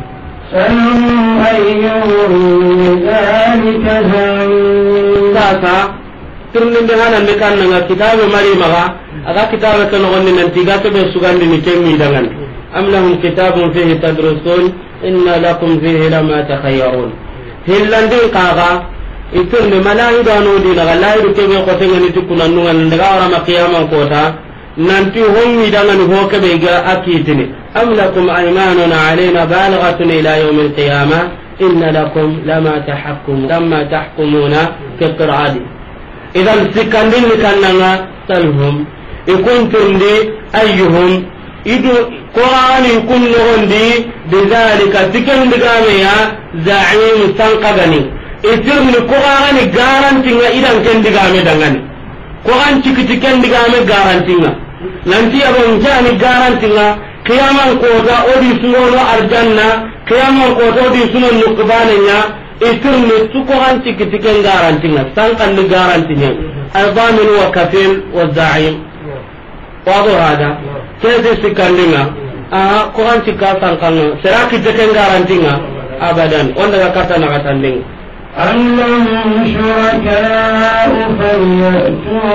سلهم أيهم ذلك زعيم ساسا ترمين بهانا مكاننا كتاب مريمة أغا كتاب كنغني ننتيغات بسوغان لنكمي دغن أم لهم كتاب فيه تدرسون إن لكم فيه لما تخيرون هلاندين قاغا إترن ملاهي دانو دينا لا يركبه قتنغني تكونا نوغن لغاورا مقياما قوتا nanti hommi dangan hoke be ga akitini am lakum aymanuna alaina balghatun ila yawm alqiyamah inna lakum lama tahakkum lamma tahkumuna katradi idan sikandin kananga salhum ikuntum di ayyuhum idu qur'ani kullu gondi bidhalika sikandigame ya za'im sanqagani itirni qur'ani garantinga idan kendigame dangani qur'an cikitiken digame garantinga nanti abon jani garantinga qiyaman kota odi sunono arjanna qiyaman kota odi sunon nukbanenya itirni suko hanti kitiken garantinga sankan ni garantinga albamin wa kafil wa za'im wado hada keze sikandinga aha ko hanti ka sankan seraki teken garantinga abadan onda ka kata na katandinga أم لهم شركاء فليأتوا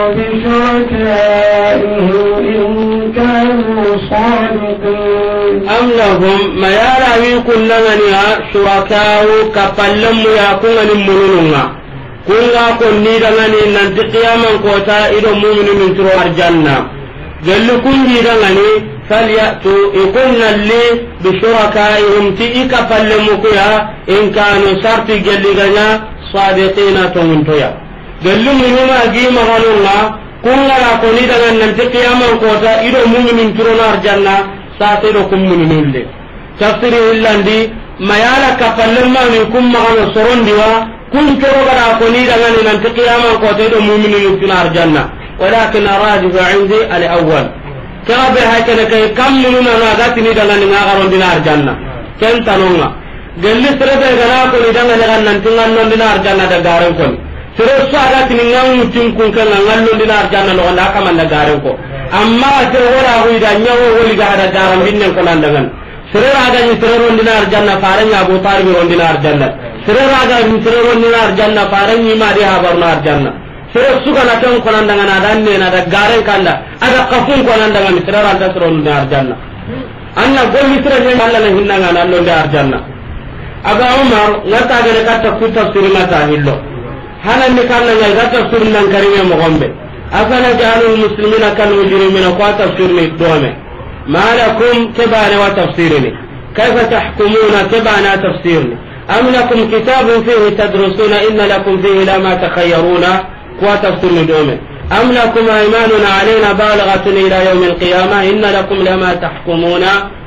بشركائهم إن كانوا صادقين أم لهم ما يرى يكون لنا شركاء كفلم يكون لمنوننا كنا كوني دغني ننتي قياما كوتا إذا مؤمن من ترو الجنة قال لكم دغني فليأتوا يكون لي بشركائهم تيك فلمكيا إن كانوا شرطي جلغنا صادقين تمنتيا قال لهم إنما أجيما غلونا كنا لكوني دغن ننتي قياما كوتا إذا مؤمن من ترو الجنة ساتيركم من اللي تفسير إلاندي ما يالا كفلما منكم مغانا سرون ديوا كن ترو غدا كوني دغن ننتي قياما كوتا إذا مؤمن من ترو الجنة ولكن الراجح عندي الأول kabe hakene kay kamunu na nagatini daga ni ngagaron dinar janna ken tanonga gelli serebe gana ko ni daga ni gannan tingan non dinar janna da garan ko sere so agatini ngamu tinkun kan ngallo dinar janna no anda kama da garan ko amma te wora hu da nyawo woli ga da garan binnen ko nan dangan sere raga ni sere ron dinar janna faranya abu talib ron dinar janna sere raga ni sere ron dinar janna faranya ma di habar nar janna sere suka na tan konan daga na dan ne na da garen kanda ada kafun konan daga misra ran da sron da arjanna anna gol misra ne Allah na hinna na nan da arjanna aga umar ngata ga ka ta ku tafsir mata hillo hanan ne kan na ga tafsir nan karime mo gombe afala ja'alul muslimina kal mujrimina ko tafsir ni dome malakum tabana wa tafsirini kayfa tahkumuna tabana tafsirni am lakum kitabun fihi tadrusuna inna lakum fihi lama takhayyaruna وتفسير دومه أم لكم أيماننا علينا بالغة إلى يوم القيامة إن لكم لما تحكمون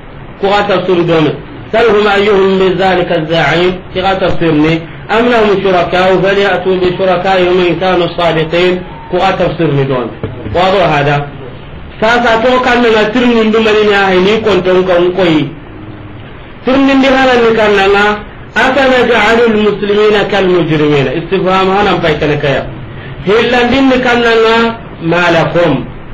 وتفسير دومه سلهم أيهم بذلك الزعيم وتفسيرني أم لهم شركاء فليأتوا بشركائهم إن كانوا صادقين وتفسير دومه واضح هذا ساسا توكل من ترمين بمن ياهني كنتم كم كوي ترمين بهذا المكان أفنجعل المسلمين كالمجرمين استفهام هنا بايكنا كيا هلندين كاننا ما لكم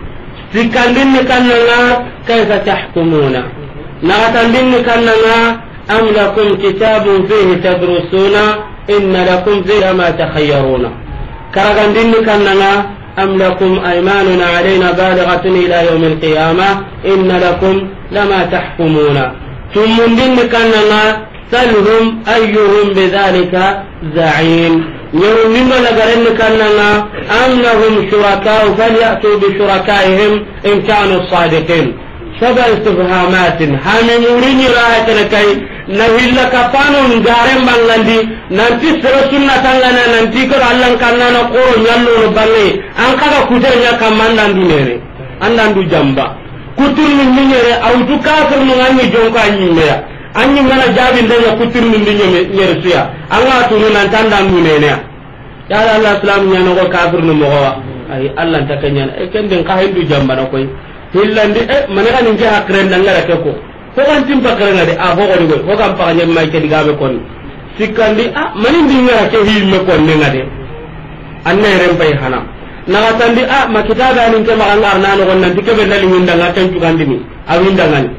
سكندين كاننا كيف تحكمون نغتندين كاننا أم لكم كتاب فيه تدرسون إن لكم فيه ما تخيرون كرغندين كاننا أم لكم أيمان علينا بالغة إلى يوم القيامة إن لكم لما تحكمون ثم دين كاننا سلهم أيهم بذلك زعيم يوم مما لقرن كاننا أم لهم شركاء فليأتوا بشركائهم إن كانوا صادقين سبع استفهامات حاممورين راحة لكي نهل كفانو نجارم بانغاندي نانتي سرسونا تنغانا نانتي كر اللان كاننا قورو نيالو نبالي أنكا كتير نيكا ماندان دو نيري أندان دو جنبا كتير من نيري أو تو كافر نغاني جونكا نيميا أني مانا جابين دنيا كتير من نيري سيا أنغا تونو نانتان دان دو نيري يا الله سلام نيانو كافر نمغوا أي الله تكنيان أي كن دن كاين دو جنبا نكوي hillandi e manega ninge hakren dangara ke ko ko kan tim pakrenga de a ho ko go ko kan pakanya mai ke digabe kon sikandi a manin dinga ke himme kon ne ngade anne rem bay hana naga tandi a makita da nin ke maga ngar nano gon nan dike be dali min danga tan jugandi ni a winda ngani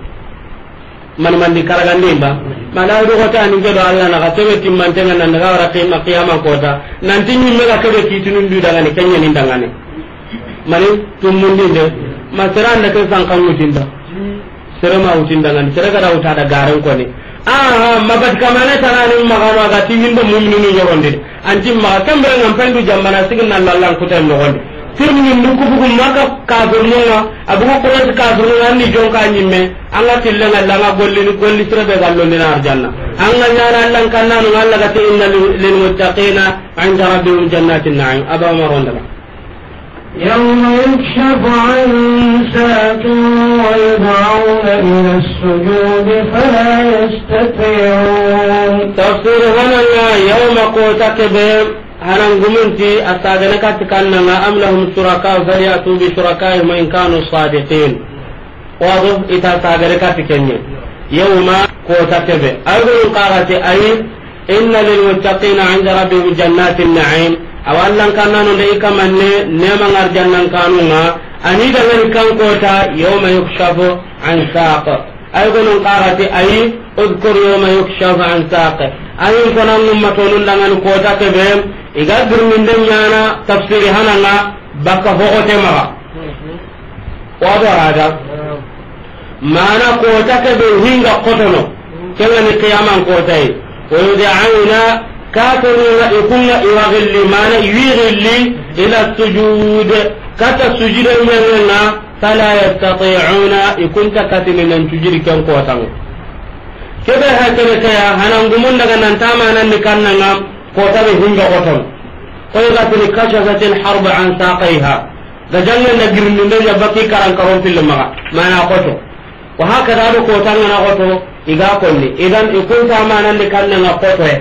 man man di karagandi ba mana do ko tan ninge do Allah naga tebe timman tenga nan daga wara qiyama qiyama kota nan tinni mega ke be kitunun du daga ni kenya ni danga ni mani tumundi de masara anda ke sangkan mutinda serema mutinda ngani serega da utada garan ko ni aha mabat kamane tanani magano aga timinda mu'minu nyoronde anti ma kambere ngam pendu jambana signa lallan ko tan ngonde firni nduku bugu maka kafir nunga abu ko ko kafir nunga ni jonka nyimme anga tillenga langa golli ni golli serebe gallo ni nar janna anga nyara allan kannanu alla gati inna lil muttaqina 'inda rabbihim jannatin na'im aba maronda يوم يكشف عن ساق ويدعون إلى السجود فلا يستطيعون تفسير هنا يوم قوتك بهم هنا نقومنتي أستاذنك تكلمنا أم لهم شركاء فليأتوا بشركائهم إن كانوا صادقين واضح إذا أستاذنك تكلم يوم قوتك بهم أقول قاغتي أي إن للمتقين عند ربهم جنات النعيم awallan kannanu de ikamanne nema ngar jannan kanunga ani daga kan kota yawma yukshafu an saq ay gonun qarati ay udkur yawma yukshafu an saq ay konan ummatonun dangan kota ke be iga durmin den yana tafsir hananga bakka hogote maga wado hada mana kota ke be hinga kotono kelani qiyaman kotai wa yud'auna كاتروا يكون يغل مانا يغل إلى السجود كتا سجود مننا فلا يستطيعون يكون تكتن أن تجري كم قوتان كده هكذا كيا هنانقمون لغا ننتاما ننكنا قوتا بهنجا قوتان ويغتني كشفت الحرب عن ساقيها دجلنا نجر من نجا بكي كران كرون في المغا مانا قوتو وهكذا قوتان انا قوتو إذا قلني إذن يكون تامانا نكنا قوتو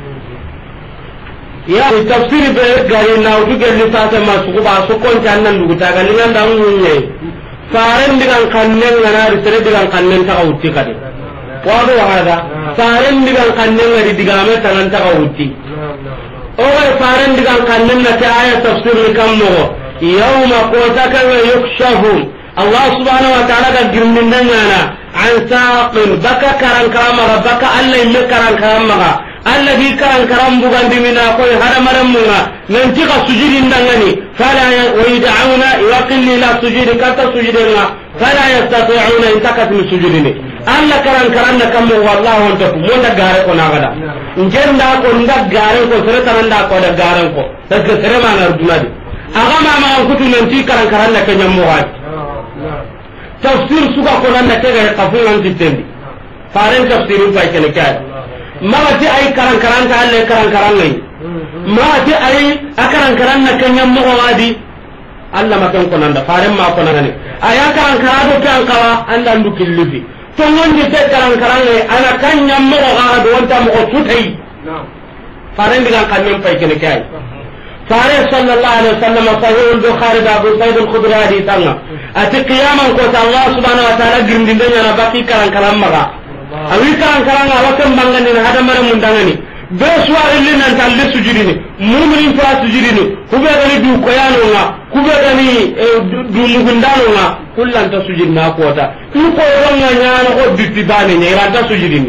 ya tafsir be gari na utu gelli sasa masuku ba su kon tannan dugu ta galin nan da munye faren digan kannen ngana risere digan kannen ta uti kade wado hada faren digan kannen ngari digame tanan ta uti o ga faren digan kannen na ta aya tafsir kam no yawma qotaka yukshafu Allah subhanahu wa ta'ala ga girmin nan yana an saqin baka karan kama baka Allah imme karan kama alladhi kan karam bugan dimina ko hada maramunga nanti ka sujudi ndangani fala yad'una yaqil ila sujudi kata sujudina fala yastati'una intakat min sujudini alla karan karan na kam wallahu anta mo da gare ko nagada ngenda ko nda gare ko sere tananda ko da gare ko daga sere ma na dunadi aga ma ma kutu nanti karan karan na kenya mo wa tafsir suka ko nan na kega kafulan titendi faren tafsiru fa kene kai maati ay karan karan ta alle karan karan ngai maati ay akaran karan na kanya mo wadi alla makan ko nanda faren ma ko nani aya karan karado tan kawa anda ndu killifi to ngonde te karan karan ngai ana kanya mo ga do wonta mo tutai faren diga kanyam pay kene kai fare sallallahu alaihi wasallam sahih al-bukhari da abu sa'id al-khudri hadithanga ati qiyaman ko ta Allah subhanahu wa ta'ala girndinde na baki karan karan maga awi karan karanga wakam bangani hada mara mundangani be suwari li nan talle sujudini mu'minin fa sujudini kube gani du koyano nga kube gani du mugundano nga kullan ta sujudina kota ku ko ronga nyana ko bitti bane nyira ta sujudini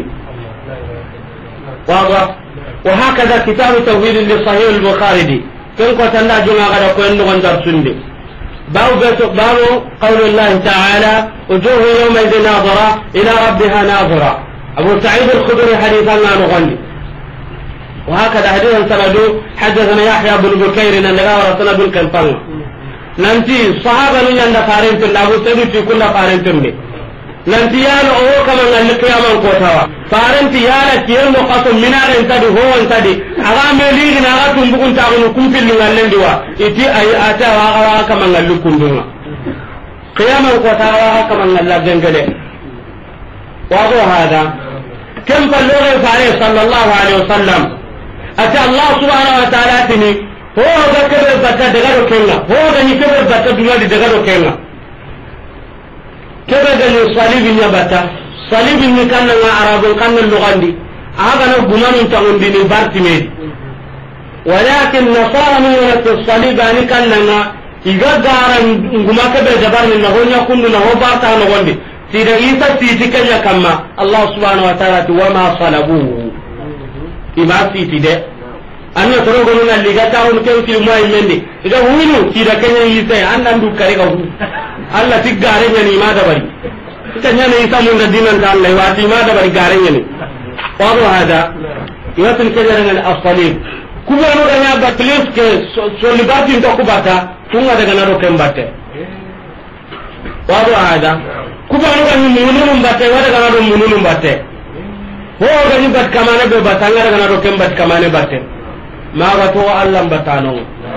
wa wa hakada kitabu tawhid li sahih al-bukhari di kan ko tanda jonga kada ko en ngon dar sunde baw beto baw qawlullah ta'ala wujuhu yawma idhin nadira ila rabbiha nadira abu sa'id al-khudri hadithan an ghandi وهكذا حديث سنده حدثنا يحيى بن بكير ان لغا سند كان ننتي صحابه من عند فارنت الله سيد في كل فارنت من ننتي يا او كما ان القيامه كوتاوا فارنت يا لا كيرو قسم من ان تدي هو ان تدي اغا ملي نا غا تمبكون تاغنو كومبل نغالندي وا ايتي اي اتا وا كما نغلكوندوا قيامه كوتاوا كما نغلا جنگله واغو هذا كم فلوغ فارس صلى الله عليه وسلم ati allah subhanahu wa ta'ala tini ho ga kebe batta daga do kenga ho ga ni kebe batta dunga di daga do kenga kebe ga ni salibi nya batta salibi ni kanna nga arabul kanna lugandi aga no gumanu tangundi ni bartime walakin nasara min as-salib ani kanna nga iga garan nguma kebe jabar ni no nya kundu no barta no gondi tida isa titi kanya kamma allah subhanahu wa ta'ala wa ma salabuhu ima siti de anna toro gono na liga ta on kew ti moy mendi ida wulu ti da kenya yise annan du kare ga hu alla ti gare nyani ma da bari kanya ne isa mun da dinan ta Allah wa ti ma da bari gare nyani wa hada yatin kajara ngal as-salib kuma no da ya batlis ke so libati ndo kubata tunga daga na ro kembate wa hada kuma no ga mununum batte wa daga na ro mununum batte ho ga ni bat kamane be batanga daga na ro kembat kamane batte ma ga to Allah batano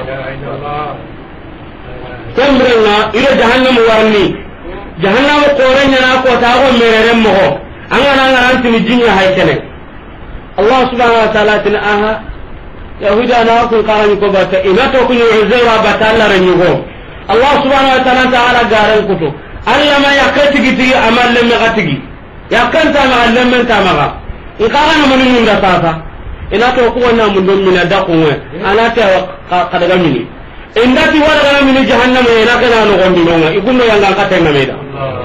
kemrenga ila jahannam warni jahannam qorenya na ko ta go mererem mo anga na na antini jinya hay kene Allah subhanahu wa ta'ala tin aha yahuda na ko karani ko bata ina to kunyu uzaira batalla renyugo Allah subhanahu wa ta'ala ta'ala garan kuto Allah ma yakati giti amal lemme gatigi yakanta ma lemme tamaga ikana man mun da sasa ina to ko na mun don mina da kunwe anata kadaga mini indati wala kana mini jahannam ina kana no gondi nonga ikundo yanga kata na meda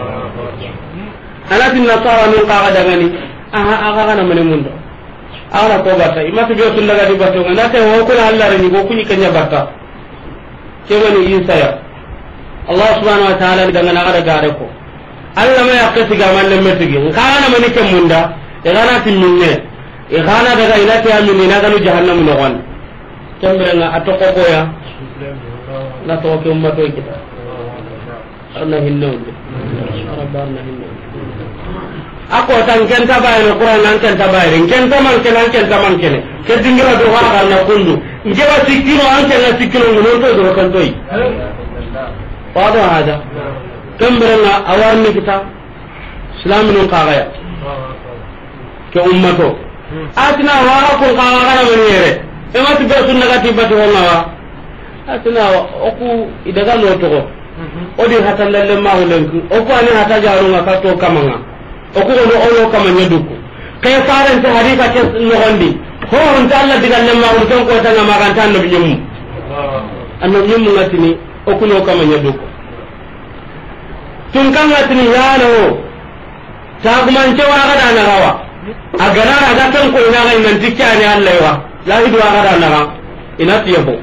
anati nasara min qaga dagani aha aga kana mun mun do ala ko bata imatu be sun daga di bato ngana te ho ko Allah re ni go kuni kanya bata kewani isa ya Allah subhanahu wa ta'ala daga na ada gare ko Allah ma yakati ga man lemme tigi kana mani ke munda igana timinne igana daga ina ta min ina ganu jahannam no gon tambrenga atoko ko ya la to ke umma to kita ana hinno rabbarna hinno ako tan ken ta bayre qur'an nan ken ta bayre ken ta man ken ken ta man ken ke dingira do ha na kundu nge wa sikino an ken sikino non to do kan toy wado hada tambrenga awarni kita islamin qagaya ke ummato atina wara ko kawa kana menere e mati be sunna gati bati wonna wa atina oku idaga no to odi hatan lalle ma hulenku oku ani hata jaru ngaka to kamanga oku no olo kamanya duku kay faran ta hadika ke no gondi ko on talla diga lemma on ton ko tanga magan tan no binyum anno binyum ngatini oku no kamanya duku tun kan ngatini yano taguman cewa kada na rawa agara aga tan ko ina ga nan tikkani Allah wa la hidu aga da na ina tiyabo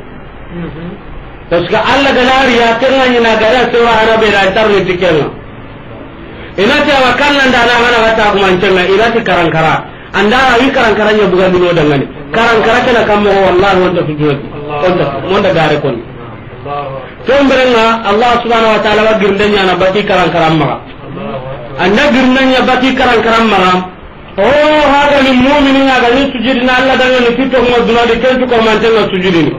taska Allah ga lariya tan ina gara cewa ana be da tarni tikkenga ina ta wa kallan da na hana ga taguman cewa ina ti karankara anda wi karankara nya buga dino dangane karankara kana kammo wallahi wanda tujuwa wanda wanda gare kon tomberenga Allah subhanahu wa ta'ala wa girndanya na bati karankara ma anda girndanya bati karankara ma oh hada lil mu'minina ga ni sujudina Allah daga ni fito mo duna de kentu ko man tan sujudini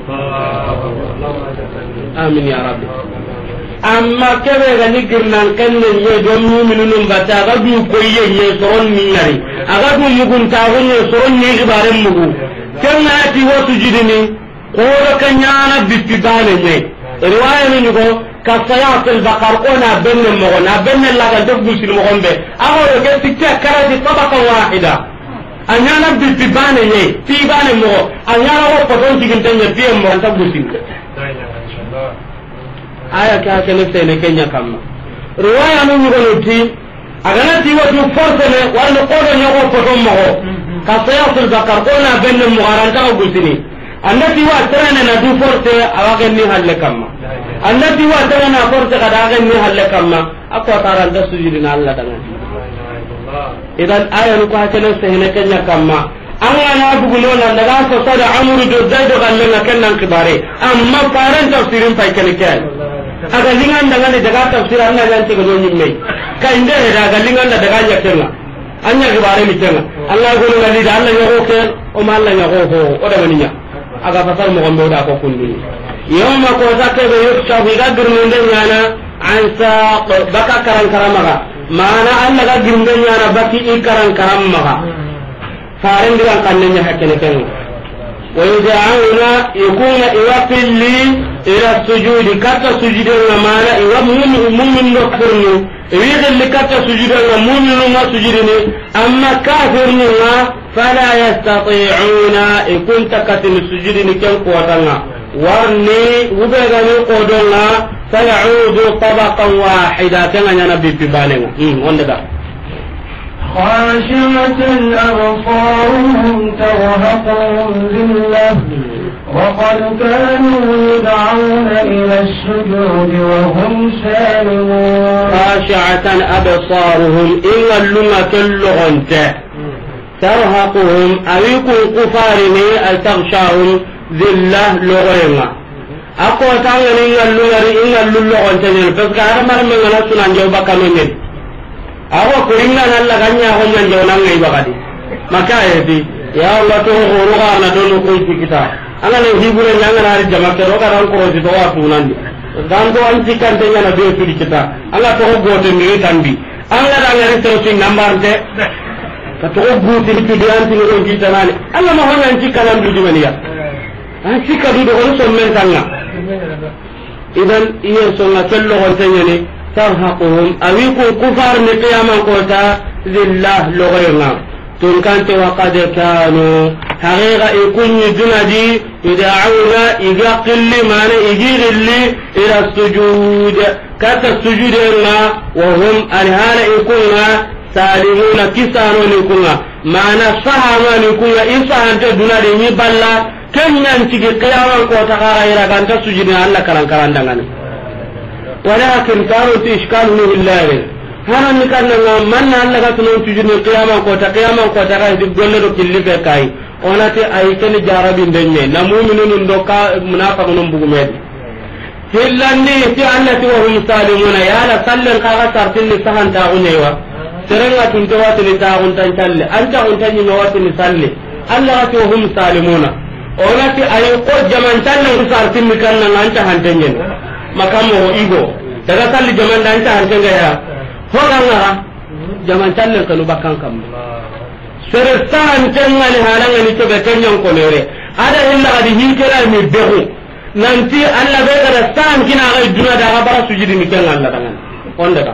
amin ya rabbi amma kebe ga ni girnan kanne ye do mu'minun bata ga du ko ye ye soron ni ngari aga du mugun ta gonne soron ni gibaren mugu kenna ti wo sujudini ko do kanyana bitti bale ne riwaya ni ko كصياص البقر قنا بن مغنا بن لا تبوس المغنبه اهو كتك كرد طبقه واحده أنا نبي في بانه في بانه مو أنا هو فتون تيجي تاني في مو أنت بوسين آية كأنك نفسي كينيا كم رواية من يقولون تي أغنى تي وجو فرسنا ولا قولا يقول فتون مو كصياص البقر قلنا بين المغارنة وبوسيني التي واترنا ندو فرسة أغنى هلا كم التي واترنا فرسة قد أغنى هلا كم أقوى ترى أنت سجلنا الله دعنا idan aya nu ko hatana sehne kenya kamma anga na bugu nona daga ko sada amru do daido galle na kennan kibare amma faran tafsirin fay kene kay aga lingan daga ne daga tafsir anga jan te go nyimme kay inde daga lingan daga nya kenna anya kibare mi kenna allah go ngali da allah yago ken o ma allah yago ho o daga ninya aga fasal mo gombe da ko kundi yawma ko zakke be yuksha bi gadur min dana an saq baka karan karamaga mana Allah ga gindanya na baki ikaran karam maka faran diran kannenya hakene ken wa yud'auna yakuna iwaqilli ila sujudi kata sujudena mana iwa mu'min mu'min doktornu iwi kata sujudena mu'minu ma sujudini amma kafirnu fala yastati'una ikunta katin sujudini ken kuwatanga warni ubegani qodonga سيعود طبقا واحدا كما ينبي في بالنا وندغا خاشعة أبصارهم ترهقهم ذلة وقد كانوا يدعون إلى السجود وهم سالمون خاشعة أبصارهم إلا اللغة كاللغنت ترهقهم أويكم كفارني أي تغشاهم ذلة لغينا ako tanga ni ngallu ngari ngallu lo on tenen parce que ara mar men ngana sunan jaw bakano nyen awo ko inna nalla ganya ho nyen jaw nan ngai bakadi maka edi ya allah to ho ro ga na do ko kita ana le hibure nyanga na jama ke ro ga ran ko ji do wa tunan dan do an jikan te nyana do tu kita ala to ho go te mi tambi ala da ngari to sin nambar te ka to go bu ti ti dian ti ko kita nani alla ma ho nyan jikalan du jumaniya an sika du do ko so men tanga idan iya songa kello gontanyani tarhaquhum awiku kufar ni qiyaman kota zillah logayna tun kante wa qad kanu haqiqa ikun junadi yad'una igaqilli mana igilli ila sujud kata sujudna wa hum alhala ikunna salimuna kisanu nikunna mana sahama nikunna isahante dunadi ni balla kenyan cigi qiyaman ko ta gara ira ganta sujudina Allah karan karan dangane walakin karu ti iskalu billahi hanan ni kan nan man Allah ga tunu sujudina qiyaman ko ta qiyaman ko ta ga di golle do killi fe kai onati ay ken jarabin denye na mu'minun do ka munafiqun bugumedi hillandi ti allati wa hum salimuna ya la sallan ka ga tartin ni sahan ta unewa serenga tunte wati ni ta un tan challe anta un tan ni wati ni salle Allah ga wa hum salimuna onati ay ko jaman tan nan sartin mi kan nan anta hantenyen makamo igo daga salli jaman dan anta hantenga ya ho ngara jaman tan nan kanu bakkan kam sere san tan ngani halanga ni to be tanyan ko lere ada illa adi hinkera mi behu nanti alla be kada san kina ga duna da ga bara sujudi mi kan Allah dangan on daga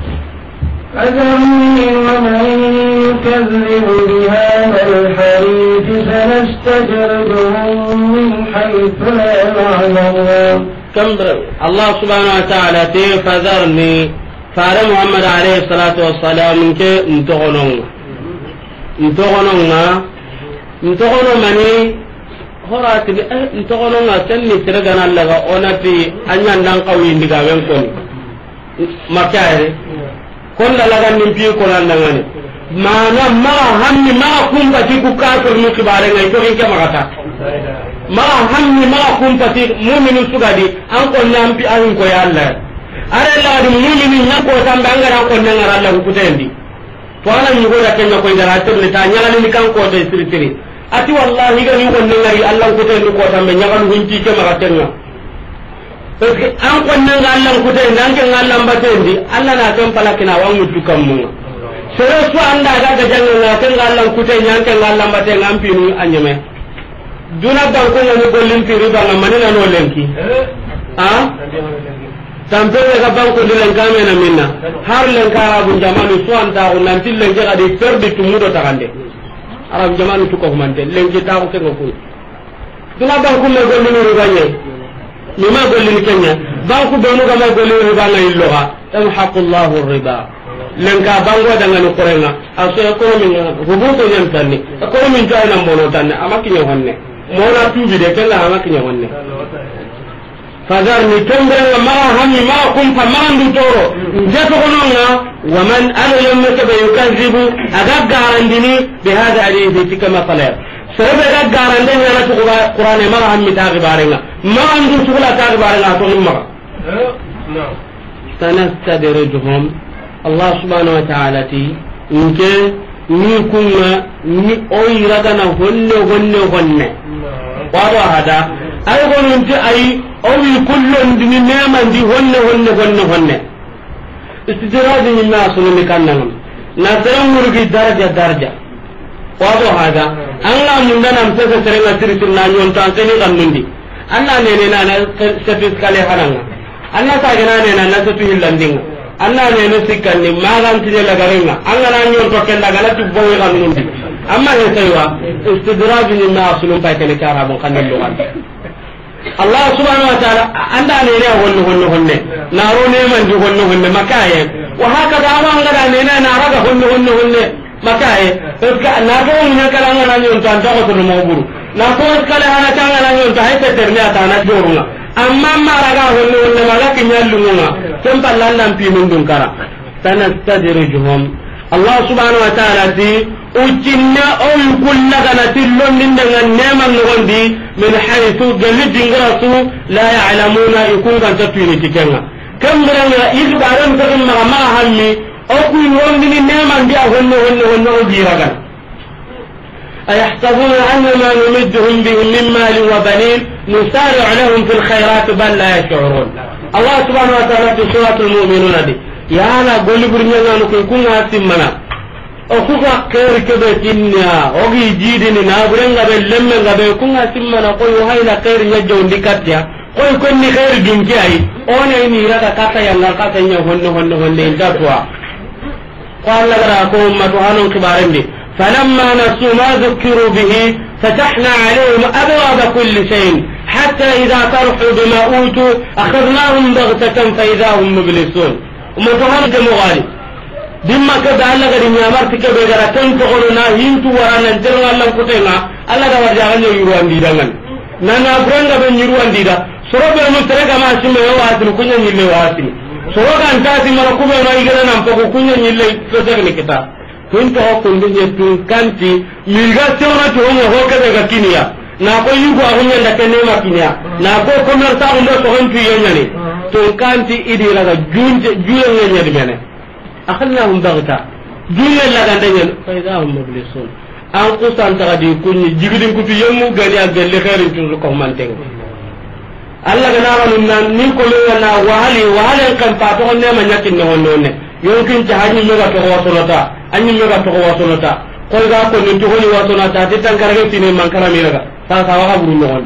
أذرني ومن يكذب بهذا الحديث سنستدرجهم من حيث لا يعلمون كم الله سبحانه وتعالى فذرني فار محمد عليه الصلاة والسلام منك انتغنون انتغنون انتغنون مني horati eh intogono nga tanni tiragana laga onati anyan dan qawi ndiga wen koni makare kon la laga nim pi ko nan ngani mana ma hamni ma kumba ti ku kafir mu kibare ngai to hinke magata ma hamni ma kumba ti mu'minu sugadi an ko nyampi an ko ya Allah are la di mu'minu nya ko tambanga ran ko nan ngara Allah ku tendi to ala ni go da kenya ko ngara to ni ta nyala ni kan ko de siri siri ati wallahi ga ni ko nan ngari Allah ku tendi ko tambe nyagal hunti ke magata nga parce que an ko nan ga Allah ku tendi nan ke Allah mbatendi Allah na kan palakina wa mutu kammu sere su anda ga ga jangal na kan Allah ku tendi nan ke Allah mbatendi am pinu anyame duna ban ko ngani gollin piri ba ngam manina no lenki ha tampere ga banko dilen kamena minna har len kara bun jamanu suanta ko nanti len ga di perdi tumudo takande arab jamanu to ko mante len ki taw ke ngoko dina banko me golli ni ribanye ni ma golli ni kenya banko bonu ga ma golli ni ribanga illoha amhaqullahu riba len ka bango daga no korenga aso ko min rubuto nyam tanni ko min jayna mono tanni amaki nyonne mona tubi de kala amaki nyonne فذرني تنبرن ما همي ما كن فمان دورو جاتو غنونا ومن انا يوم كبه يكذب اغا غاندني بهذا الحديث كما قال سبب اغا غاندني انا القران ما همي تاغي بارنا ما عنده شغل تاغي بارنا تو ما سنستدرجهم الله سبحانه وتعالى تي انك ni kunga ni oyiraga na honne honne honne wado hada ay gonunti ay awi kullun dini neman di honne honne honne honne istidradi min nasulu mikannan nasaran murgi daraja daraja wado hada anga mundana mtesa serenga siritin na nyon tan tani kannundi anna nene na na sefis kale hananga anna ta gana ne na na setu hillandinga anna nene sikanni magan tije lagarenga anga na nyon to kenda gala tu boye kannundi amma he saywa istidradi min nasulu pa kene kara bon kanel lugan Allah subhanahu wa ta'ala anda ne ne honno honno honne naro ne man di honno honne makaye wa haka da wa ngada ne ne na raga honno honno honne makaye eska na do mun kala ngana nyon tan ta ko to mo buru na ko kala hana ta ngana nyon ta hayte terne ata na dorunga amma ma raga honno honne mala kinyallunga tem ballan pi mun dun kara sanastadrijuhum Allah subhanahu wa ta'ala di ujinna aw kulla kana tillon ninda nema ngondi min haythu galidin rasu la ya'lamuna ikun kan tatwini tikenga kamranga izbaran tagun ma ma hammi aw ku yondi ni nema ndia honno honno honno jiragan ayahsabuna annama numidduhum bihi min mali wa banin nusari'u lahum fil khairat bal la yash'urun Allah subhanahu wa ta'ala fi suratul mu'minun di ya la goliburinya nganu ko kunga simmana o kuka khair kebe tinnya ogi jidini na burenga be lemme ngabe kunga simmana ko yo hayna khair nya jondi katya ko ko ni khair dunki ai one ni raka kata yang kata nya honno honno honne ndatwa qala gara ko ummatu hanon kibarendi falamma nasu ma dhukiru bihi fatahna alayhim abwaab kulli shay hatta idha farhu bima utu akhadnahum baghtatan fa idha hum mublisun ummatu hanon kemogali dimma ka da Allah ga dinya marti ke be gara tan to gono na hintu warana jero Allah ko tenga Allah da warja ganyo yuruandi dangan nana branga be yuruandi da soro be no tere ga ma simme yo watin kunya nyille watin soro ga anta ti mara ku be no igana nam ko kunya nyille to tegni kita tun to ko ndinye tun kanti milga sona to ho ho ka daga kiniya na ko yugo ahunya da kene ma kiniya na ko komer ta ndo to hontu yenyani tun kanti idi laga junje juye nyanya di mene أخذناهم بغتا جل لك أن فإذا هم مبلسون أن قصان تغدي كوني جبدين كتو يمو غني أقل لخير تنزقهم من تنغ الله غنارا نمنا نيكولو ينا وحالي وحالي كان فاتوغن نيما نيكين نهون نهون يمكن تهاني ميغا تغوى سنتا أني ميغا تغوى سنتا قل غا كوني تغوني وسنتا تتن كارغي تيني من كرا ميغا فاسا وغا برو نهون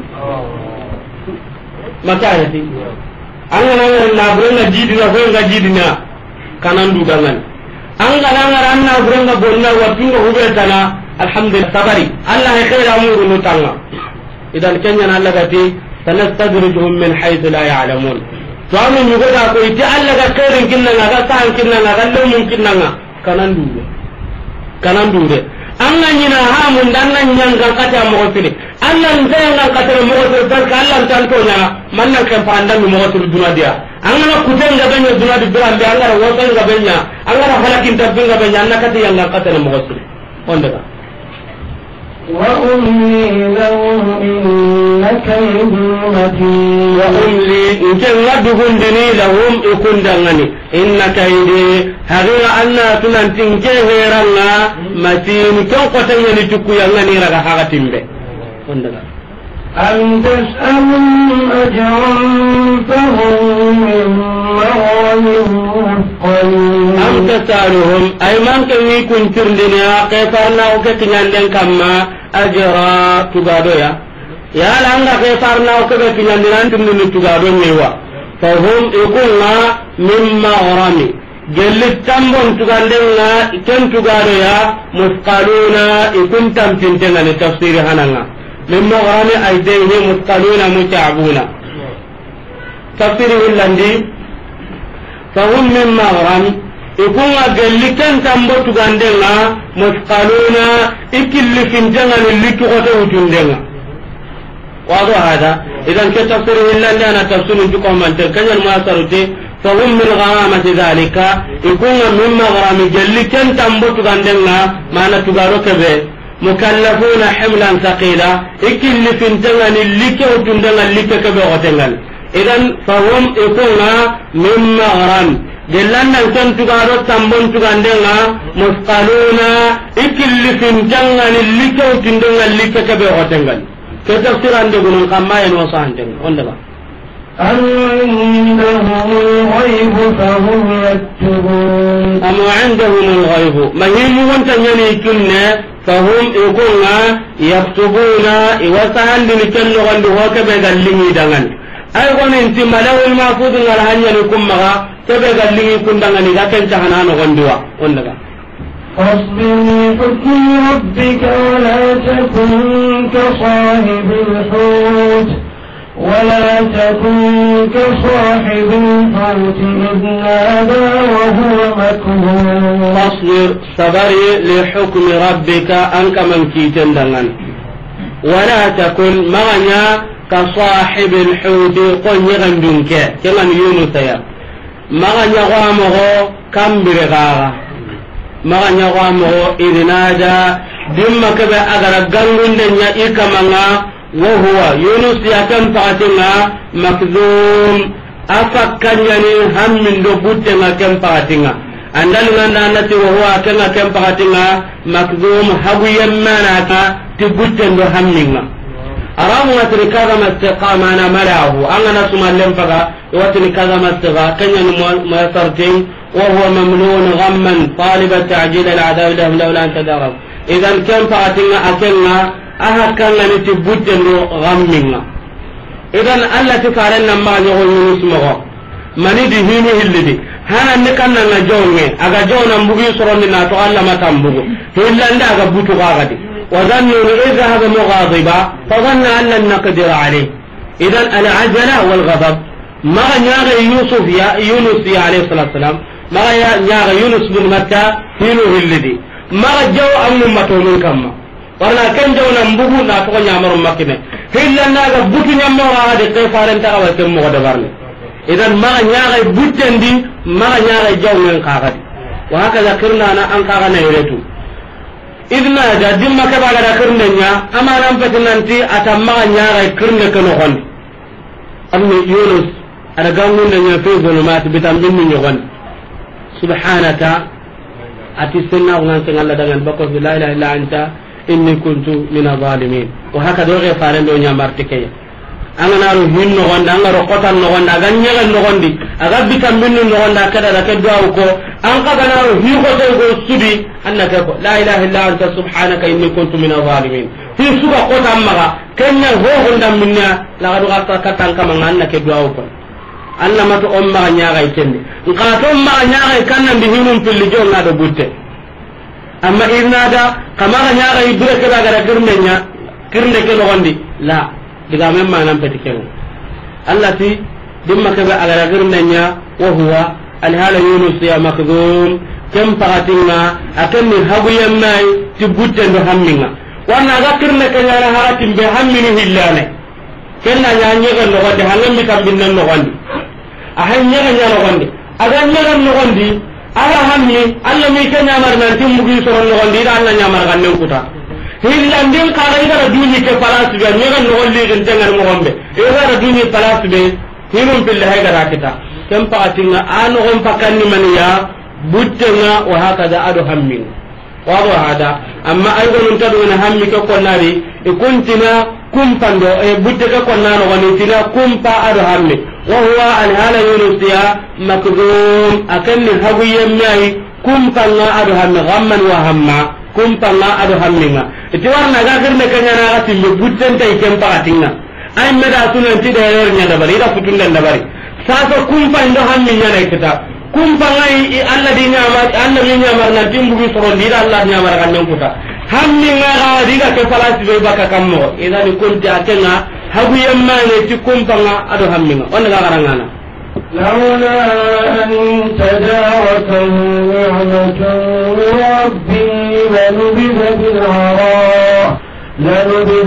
مكايتي أنا نابرنا جيدنا فوين جيدنا kanan dugangan an ga nan ran na burenga bonna watunga hubetana alhamdulillah sabari Allah ya khaira amuru nutanga idan kenya na Allah gati sanastadrijuhum min haythu la ya'lamun to amin yugo da ko iti Allah ga khairin kinna ga san kinna ga lumun kinna kanan duge kanan duge an nan yana ha mun dan nan yan ga kata mo fili Allah nzay ngal kata mo ko dar ka Allah tan to nya man nan kan fa andan mo ko duna dia angana kutenga benya duna di brande angara wosenga benya angara halakin tabinga benya annakati yanga katana mughassil ondaka wa umli lahum innaka yudmati wa umli inkenga dugundini lahum ikundangani innaka yidi hagira anna tunantinke heranga matin kon kotanya ni tukuyanga ni raga hagatimbe ondaka أم تسألهم أجرا فهم من مغرم مثقلون أم تسألهم أي من كان يكون تردنا قيفرنا وكتنان لن كما أجرا تقادو يا يا لأنك قيفرنا وكتنان لن تردنا تقادو نيوا fahum ikunga min maghrami gelli tambon tugandenga ken tugado ya musqaluna ikun tampintenga ni tafsir hananga min maghrami aidaihi musqaluna muta'abuna tafsir illandi fahum min maghrami ikunga gelli ken tambo tugandenga musqaluna ikilli fintenga ni litugote utundenga wado hada idan ke tafsir illandi ana tafsirun tukom man kan ma sarute فهم من غرامة ذلك يكون من مغرام جل كن تنبت غندنا ما نتبارو كبه مكلفون حملا ثقيلا إكل فنتغن اللي كوتندغن اللي كبه غتنغن إذن فهم يكون من مغرام جلنا كن تبارو تنبت غندنا مثقلون إكل فنتغن اللي كوتندغن اللي كبه غتنغن كتفسير عندكم كما ينوصان عندنا أم عندهم الغيب فهم يكتبون أم عندهم الغيب ما هم وانت ينيكنا فهم يقولون يكتبون وسهل لكل غند وكبه اللي دغن أيضا انت ملو المحفوظ الهنيا لكم مغا كبه اللي يكون دغن إذا كنت هنان غندوا ونغا فاصبر لحكم ربك ولا تكن كصاحب الحوت ولا تكن كصاحب الحوت إذ نادى وهو مكذوب فاصبر صبري لحكم ربك أنك من كيتن دغن ولا تكن مغنى كصاحب الحوت قل يغندنك كمن يونس يا مغنى غامه كم برغاغا مغنى غامه إذ نادى دمك بأغرى قنغن دنيا إكمنا وهو يونس يكن فاتنا مكذوم أفكر يعني هم من دبوتنا كم فاتنا عندنا نانتي وهو كن كم فاتنا مكذوم هويا مانا تبوتنا همنا أرامنا تركاذا مستقام أنا مراه أنا نسمع لهم فقا يوتني كذا مستقى كن ينمو وهو مملون غما طالب تعجيل العذاب لهم لولا أن تدارك إذا كم فاتنا أكلنا aha kanga ni tibbutte ndo gamminga idan alla ti faran nan ma nyogo yunus mo mani di hinu hillidi hana ne kanna na jonge aga jona mbugi soronni na to alla matambugo hillanda aga butu gagadi wa dhannu idhahaba mughadiba fa dhanna an lan naqdir alayhi idan al ajala wal ghadab ma nyaga yusuf ya yunus ya alayhi salatu wasalam ma ya nyaga yunus bin matta hinu hillidi ma jaw ammu matonun kamma warna kan jawna mbugu na to nyamaru makine hilla naga butu nyamara hade kay faran ta wa tem mo dabarne idan ma nyaaga buttendi ma nyaaga jawmen kaagadi wa haka zakirna na an kaaga na yeretu idna da dimma ka baga da kirnenya amana am patinanti atamma nyaaga kirne kano hon amni yunus ada gangun nya fe zulumat bitam binni nyogon subhanaka atisenna ngan ngalla dangan bako la ilaha illa anta inni kuntu min adh-dhalimin wa haka do ge faran do nyamarti kay anga naru hinno gonda anga ro kotan no gonda ganya gan no gondi aga bitam minnu no gonda kada da ke duaw ko an ka ganaru hi ko to go sudi annaka ko la ilaha illa anta subhanaka inni kuntu min adh-dhalimin fi suba kotan maga kenya ho gonda minna la ga do ka katan kama nganna ke duaw ko anna mato umma nya ga ikende nka to umma nya ga kanna bi hinum pilli jonna do butte amma irnada kamara nyaga ibure ke daga girnde nya girnde ke no gondi la diga men manam petiken allati dimma ke ba agara girnde nya wa huwa al hala yunus ya makdum kam faratinga akanni habu yamai tibutte ndo hamminga wana ga girnde ke nya haratin be hammini hillane kenna nya nyega no gondi halam bi tambinna no gondi ahan nyega nya no gondi aga nyega no gondi ala hammi alla mi kenya mar nan timbugi soron no gondi da alla nyamar ganne kuta hillandin kala ida duni ke palas be nyega no golli gen tengar mo gombe e gara duni palas be hinum billahi gara kita kam paatinga ano on pakanni maniya buttenga wa hakada ado hammin wado hada amma aygo nun tadu na hammi ko konnari e kuntina kumpando e budde ka konnano woni tina kumpa ado hammi wa huwa al hala yunusiya makdum akanni hagu yemmai kumpanga ado hammi ghamman wa hamma kumpanga ado hamminga iti warna ga kirne kanya na gati me budden tay kempa atinga ay meda sunan ti de yer nya dabari da futunda dabari sasa kumpa ndo hammi nyana kita kumpa ngai Allah di nyamar Allah ni nyamar na timbugi soro dira Allah nyamar kan kuta hammi ngaga diga ke falasi be baka kammo idan kunti akenga hagu yamma ne ti kumpa nga ado hammi nga on ga garangana لولا أن تداركه نعمة ربي لنبذ بالعراء لنبذ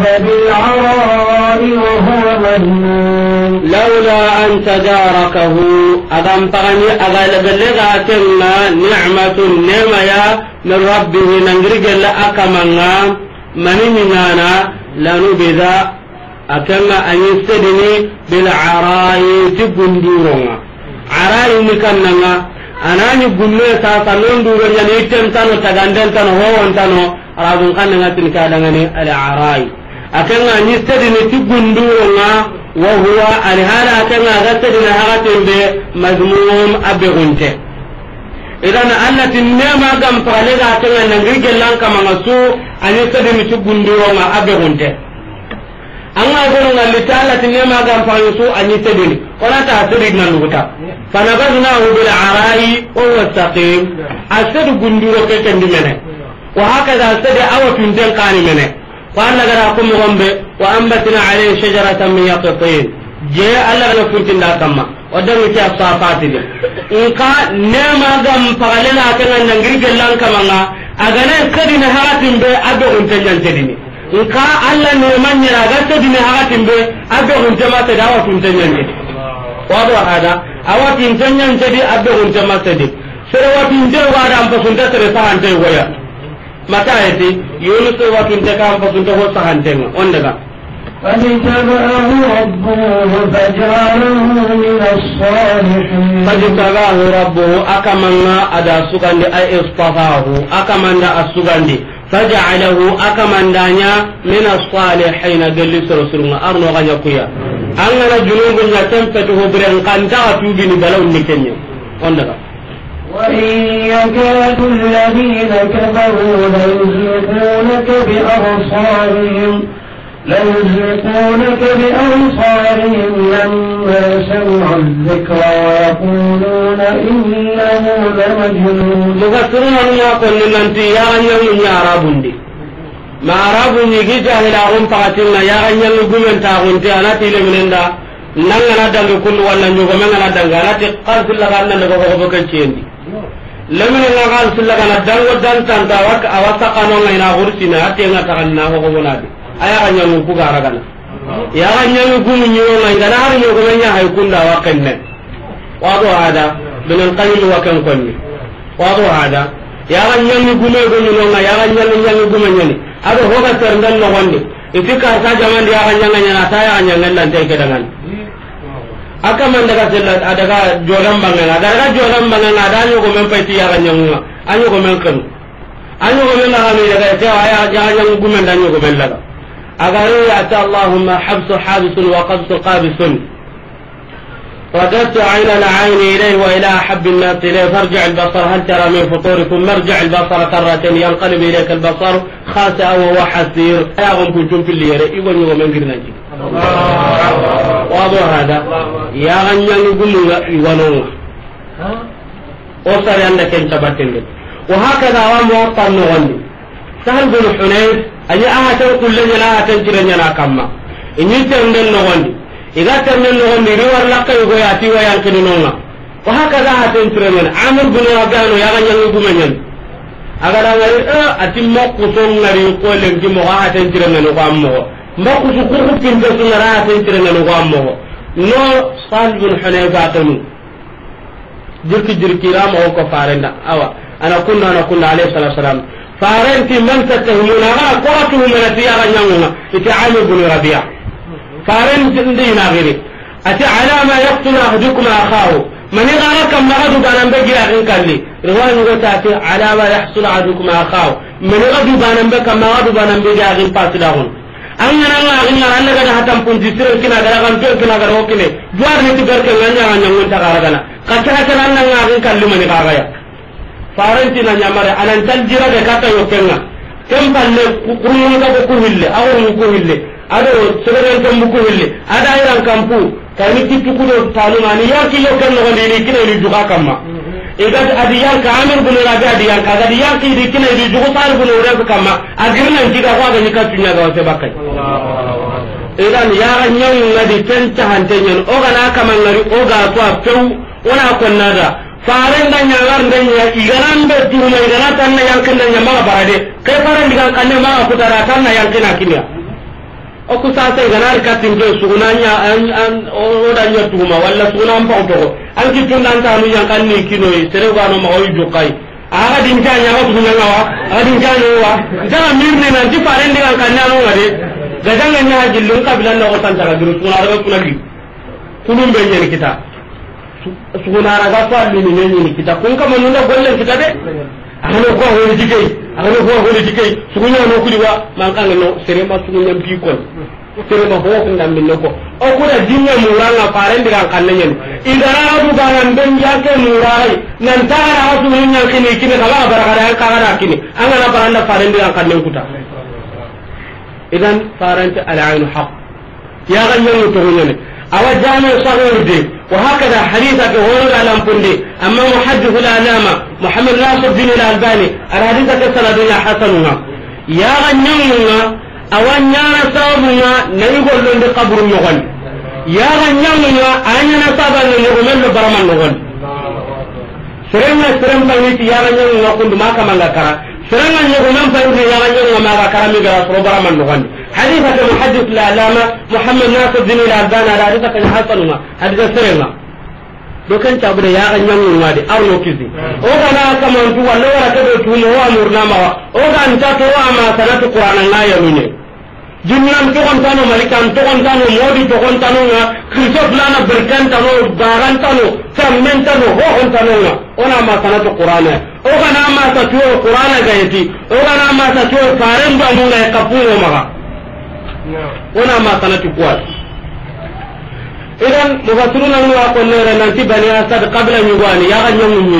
بالعراء وهو مذموم لولا أن تداركه أدم فغني أغال بلغا كنا نعمة نعمة من ربه ننجرق لأكمنا منينانا لنبذ أكما أن يستدني بالعراء تبندورنا عراء مكاننا أنا نقول ساسا نندور يعني تنتانو تغندن تانو هو انتانو رابن قاننا تنكادنني العراء أكما أن يستدني تبندورنا وهو الهالا أكما غستدني هغتن بمذموم أبغنته إذن التي نما قم فغلقا أكما ننجرق لانك مغسو أن يستدني تبندورنا أبغنته anga gono ngalli taala tinema gam fayusu anyi tedini ona ta tedi nan luguta fanabazna hu bil arai o wastaqim asadu gunduro ke kendi mene wa hakaza asadi awatun den qani mene wa anna gara kum gombe wa ambatna alayhi shajaratan min yaqtin je alla ga kuntinda kamma odangi ta safati de inka nema gam pagalena kan nangiri gelan kamanga agane sedina haratin be ado unten tedini nka alla ne manyira gatte dine hakatin be abbe hunta mata da wa tunta nyande wado hada awati tunta nyande di abbe hunta mata di sere wa tunta wa da ampa sunta sere sahante goya mata ayati yunus wa tunta ka ampa sunta ho sahante on daga فاجتباه ربه فجعله من الصالحين فاجتباه ربه أكمنا أدا سكندي أي اصطفاه أكمنا السكندي فجعله أكمن دانيا من الصالحين قال لي سرسلنا أرنو غنيا كويا أننا جنوب نتنفته برن قانتا توبين بلو نكنيا أندقا وإن يكاد الذين كفروا ليزلقونك بأبصارهم ليزلقونك بأبصارهم لما سمعوا الذكر ويقولون إنه لمجنون مفسرون أن يقول لمن يا غنيم يا عربندي ما عرب يجي جاهل أغن فقتلنا يا غنيم قمن تاغنتي أنا تيلي من عند نغنا دنگ كل ولا نيوغو مغنا دنگ أنا تقرس لغنا نغو بكنشيندي لمن نغال سلغنا دنگ دان تانتا وك أوسقنا غينا غرسنا أتينا تغننا هو منادي aya ga nyamu ku gara gana ya ga nyamu ku mun yo ngai gana har yo gona nya hay kunda wa kanne wado hada bin al qayyim wa kan konni wado hada ya ga nyamu ku me go no ngai ya ga nyamu nyamu ku men ni ado ho ga terndal no wonde itika sa jaman ya ga nyanga nya ta ya nyanga lan tay ke dangan aka man daga sellat adaga joram bangana daga joram bangana da yo go men payti ya ga nyamu anyo go men kan anyo go men na ha mi daga ta ya ya nyamu ku men dan yo go men laga أقول يأتى اللهم حبس حابس وقبس قابس رددت عين العين إليه وإلى أحب الناس إليه فارجع البصر هل ترى من فطور ثم ارجع البصر كرتين ينقلب إليك البصر خاسئ وهو حسير يا غم كنتم في اللي يرى إيوان يوم من قرنا جي واضح هذا يا غنيا يقولوا إيوانونا وصل عندك انت باتن وهكذا وموطن نغني سهل بن حنيف أي أهتم كل جنا أهتم كل جنا كما إن يتمنى نغني إذا تمنى نغني روار لك يقول يأتي ويانكني نونا وهكذا أهتم كل جنا عمر بن ربيان يغني يقومن أقول أنا أتم مقصون نري يقول لك جمع أهتم كل جنا نقامه مقصو كل كم جسون نري أهتم كل جنا نقامه نو صال بن حنيف أتمنى جرك جرك رام أو كفارنا أوا أنا كنا أنا كنا عليه الصلاة والسلام فارنتي من تتهمون أنا قرأته من الثياب النمونا إتعامل بن ربيع فارنتي دينا غيري أتي على ما يقتل أحدكم أخاه من يغارك ما غدو بانم بجي أغن كالي رواية نغتاتي على ما يحصل أحدكم أخاه من غدو بانم بك ما غدو بانم بجي أغن فاسدهون أنا أنا أغن أنا أنا هتم كنت سير كنا غرقان كنا كنا غرقان كنا جوار نتبر كنا نعم نعم تغارقنا كتها كنا أنا أغن كالي من غاغايا faranti na nyamare anan taljira de kata yokenga kempalle kurunga ko ko hille awon ko hille ado seben kam ko hille ada iran kampu kani titu kudo tanu mani yanki yo kan no ni kina ni juga kamma igat adiyan ka amir bin rabi adiyan ka adiyan ki di kina di juga sar bin rabi kamma agirna jiga ko ga ni ka tunya ga wate bakai idan ya ganyan ngadi tenta hantenyen o ga na kaman ngari o ga to apew ona konnada faran da nyalar ndanya igaran be tuma igana tanna yankin da nyama barade kai faran digan kanne ma ku tara tanna yankina kinya o ku sa sai ganar katin do sunanya an an o da nya tuma walla sunan pa to an ki tunan ta nu yankan ni kino tere ga no ma o jukai aga din ja nya ko tunan wa aga din ja no wa da mirne nan ti faran digan kanne no ngade gadanga nya jillun kabilan da o tan ta ga duru sunan ga kunali kunum be nyen kita sugunara ga falli ni ni kita kun kama nunda golle kita de ahlo ko ho ni dikai ahlo ko ho ni dikai sugunya no kuli wa man kan no serema sugunya bi ko serema ho ko ndam min ko o ko da dinga muranga pare ndiga kan nyen indara du banan ben yake murai nan tara asu nya kini kini kala barakara ka gara kini angana baranda pare ndiga kan nyen kuta idan faranta al-ain haq ya ganyen to nyen أو جامع صغير دي وهكذا حديثك هو على أمبندي أما محدث العلامة محمد ناصر الدين الألباني الحديثك سندنا حسنها يا غنيمنا أو نيانا صابنا نيقول لهم بقبر النغل يا غنيمنا أنا صابنا نغمل برمان النغل سرنا سرنا بنيت يا غنيمنا كنت ما كمان لكرا سرنا نغمل بنيت يا غنيمنا ما كرا ميجرا برمان النغل حديثك محدث العلامة محمد ناصر الدين الألباني على حديثك حسنها حديث سرنا لو كان تعبد يا غنيم مادي أو نوكيزي أو كان كمان تو ولا ولا كده تو هو أمورنا ما أو كان تاتو ما سنة القرآن لا يمينه جنان تو كان تانو ملكان تو كان تانو مودي تو كان تانو نا كريسوف لانا بركان تانو باران تانو سامن تانو هو كان تانو نا أنا ما سنة القرآن أو كان ما تاتو القرآن جايتي أو كان ما تاتو فارم بامونا يكفوه ما ona ma sanati kuat idan mufassiruna nu wa qonna nanti bani asad qabla nyugani ya ganyo munyi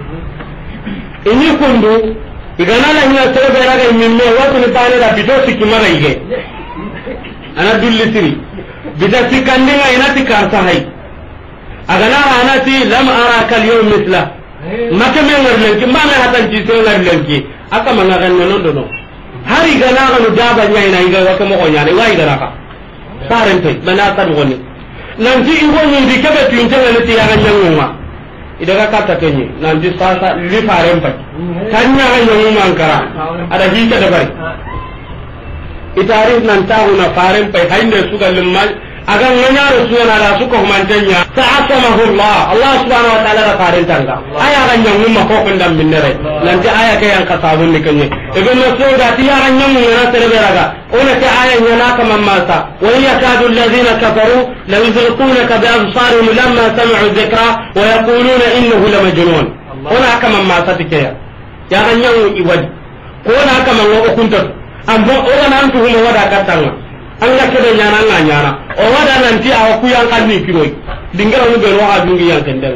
ini kundu igana la nya sebe raga mimme watu ni bani da bido sikimara ige ana dulli siri bida sikandinga inati karta hay agana anati lam araka al yawm mithla makame ngarlenki mame hatan ci so ngarlenki aka mangagan nono no hari gana ganu daba nya ina iga wa kamo nya ne wai gana ka parente bana ta ngoni nanti ingo ni di kebe tinte ne ti ya ganya nguma idaga kata kenyi nanti sasa li parempa tanya ganya nguma ankara ada hika da bari itari nan tauna parempa hainde suga limmal aga nganya rusuna la suko mantenya ta'asamahu Allah Allah subhanahu wa ta'ala da parentanga aya ganya nguma ko kondam minnere nanti aya ke yang kasabun nikenye ibn mas'ud ati ya ganya nguna tereberaga ona ta aya nyana kama masa wa yakadu alladhina kafaru la yuzliqunaka bi absarihim lamma sami'u dhikra wa yaquluna innahu lamajnun ona kama masa tikeya ya ganya iwadi ko na kama ngo kunta ambo ona nan tuhuma wada katanga anga kede nyana nga nyana o wada nanti awa ku yang kan ni kiroi dingara nu bero ha dungi yang kendeng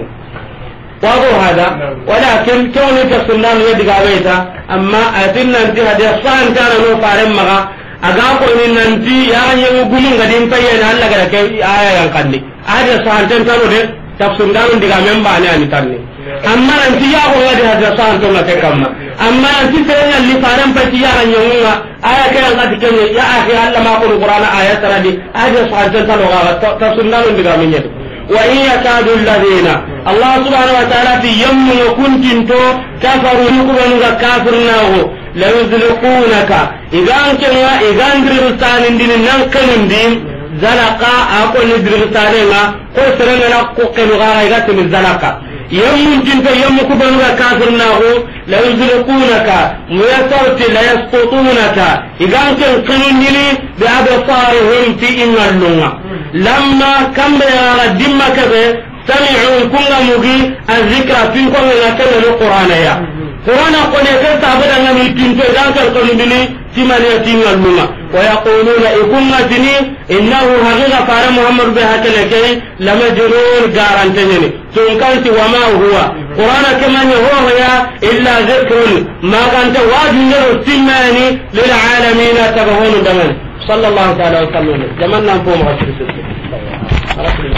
wago hada walakin kawni ta sunnan ya diga weta amma atin nanti hada san kana no faren maga aga ko ni nanti ya nyu gumun gadin paye na Allah ga ke aya yang kandi ada san tan tano de tafsir dan diga memba ne ani tanni amma nanti ya ko wada hada san to ngate kamma amma nanti senya li faren pa ti ya nyu nga aya ke Allah dikenye ya akhi Allah ma ko Qur'ana aya taradi ada san tan tano ga tafsir dan diga menye wa in yakadu alladhina Allah subhanahu wa ta'ala fi yammu kuntinto kafaru yukunu ga kafirnahu la yuzliqunaka idan kenwa idan dirsanin din nan kanindin zalaka ako ni dirsaninga ko serena ko kenu ga ga tin zalaka yammu jinta yammu kubanu ga kafirnahu la yuzliqunaka muyasawti la yasqutunaka idan ken kanindini bi absarihim fi innallunga lamma kambe ya dimma kabe sami'u kunga mugi azikra fin ko na kana no qur'ana ya qur'ana ko ne ka sabada ngami tinto dan kal ko ndini timani tingal munga wa yaquluna ikunga tini innahu haqiqa fara muhammad bi hakala kay lamajrur garantene tun kanti wa ma huwa qur'ana kama huwa ya illa dhikrun ma kanta wajin timani lil alamin tabahun daman sallallahu ta'ala wa sallam jamanna bo ma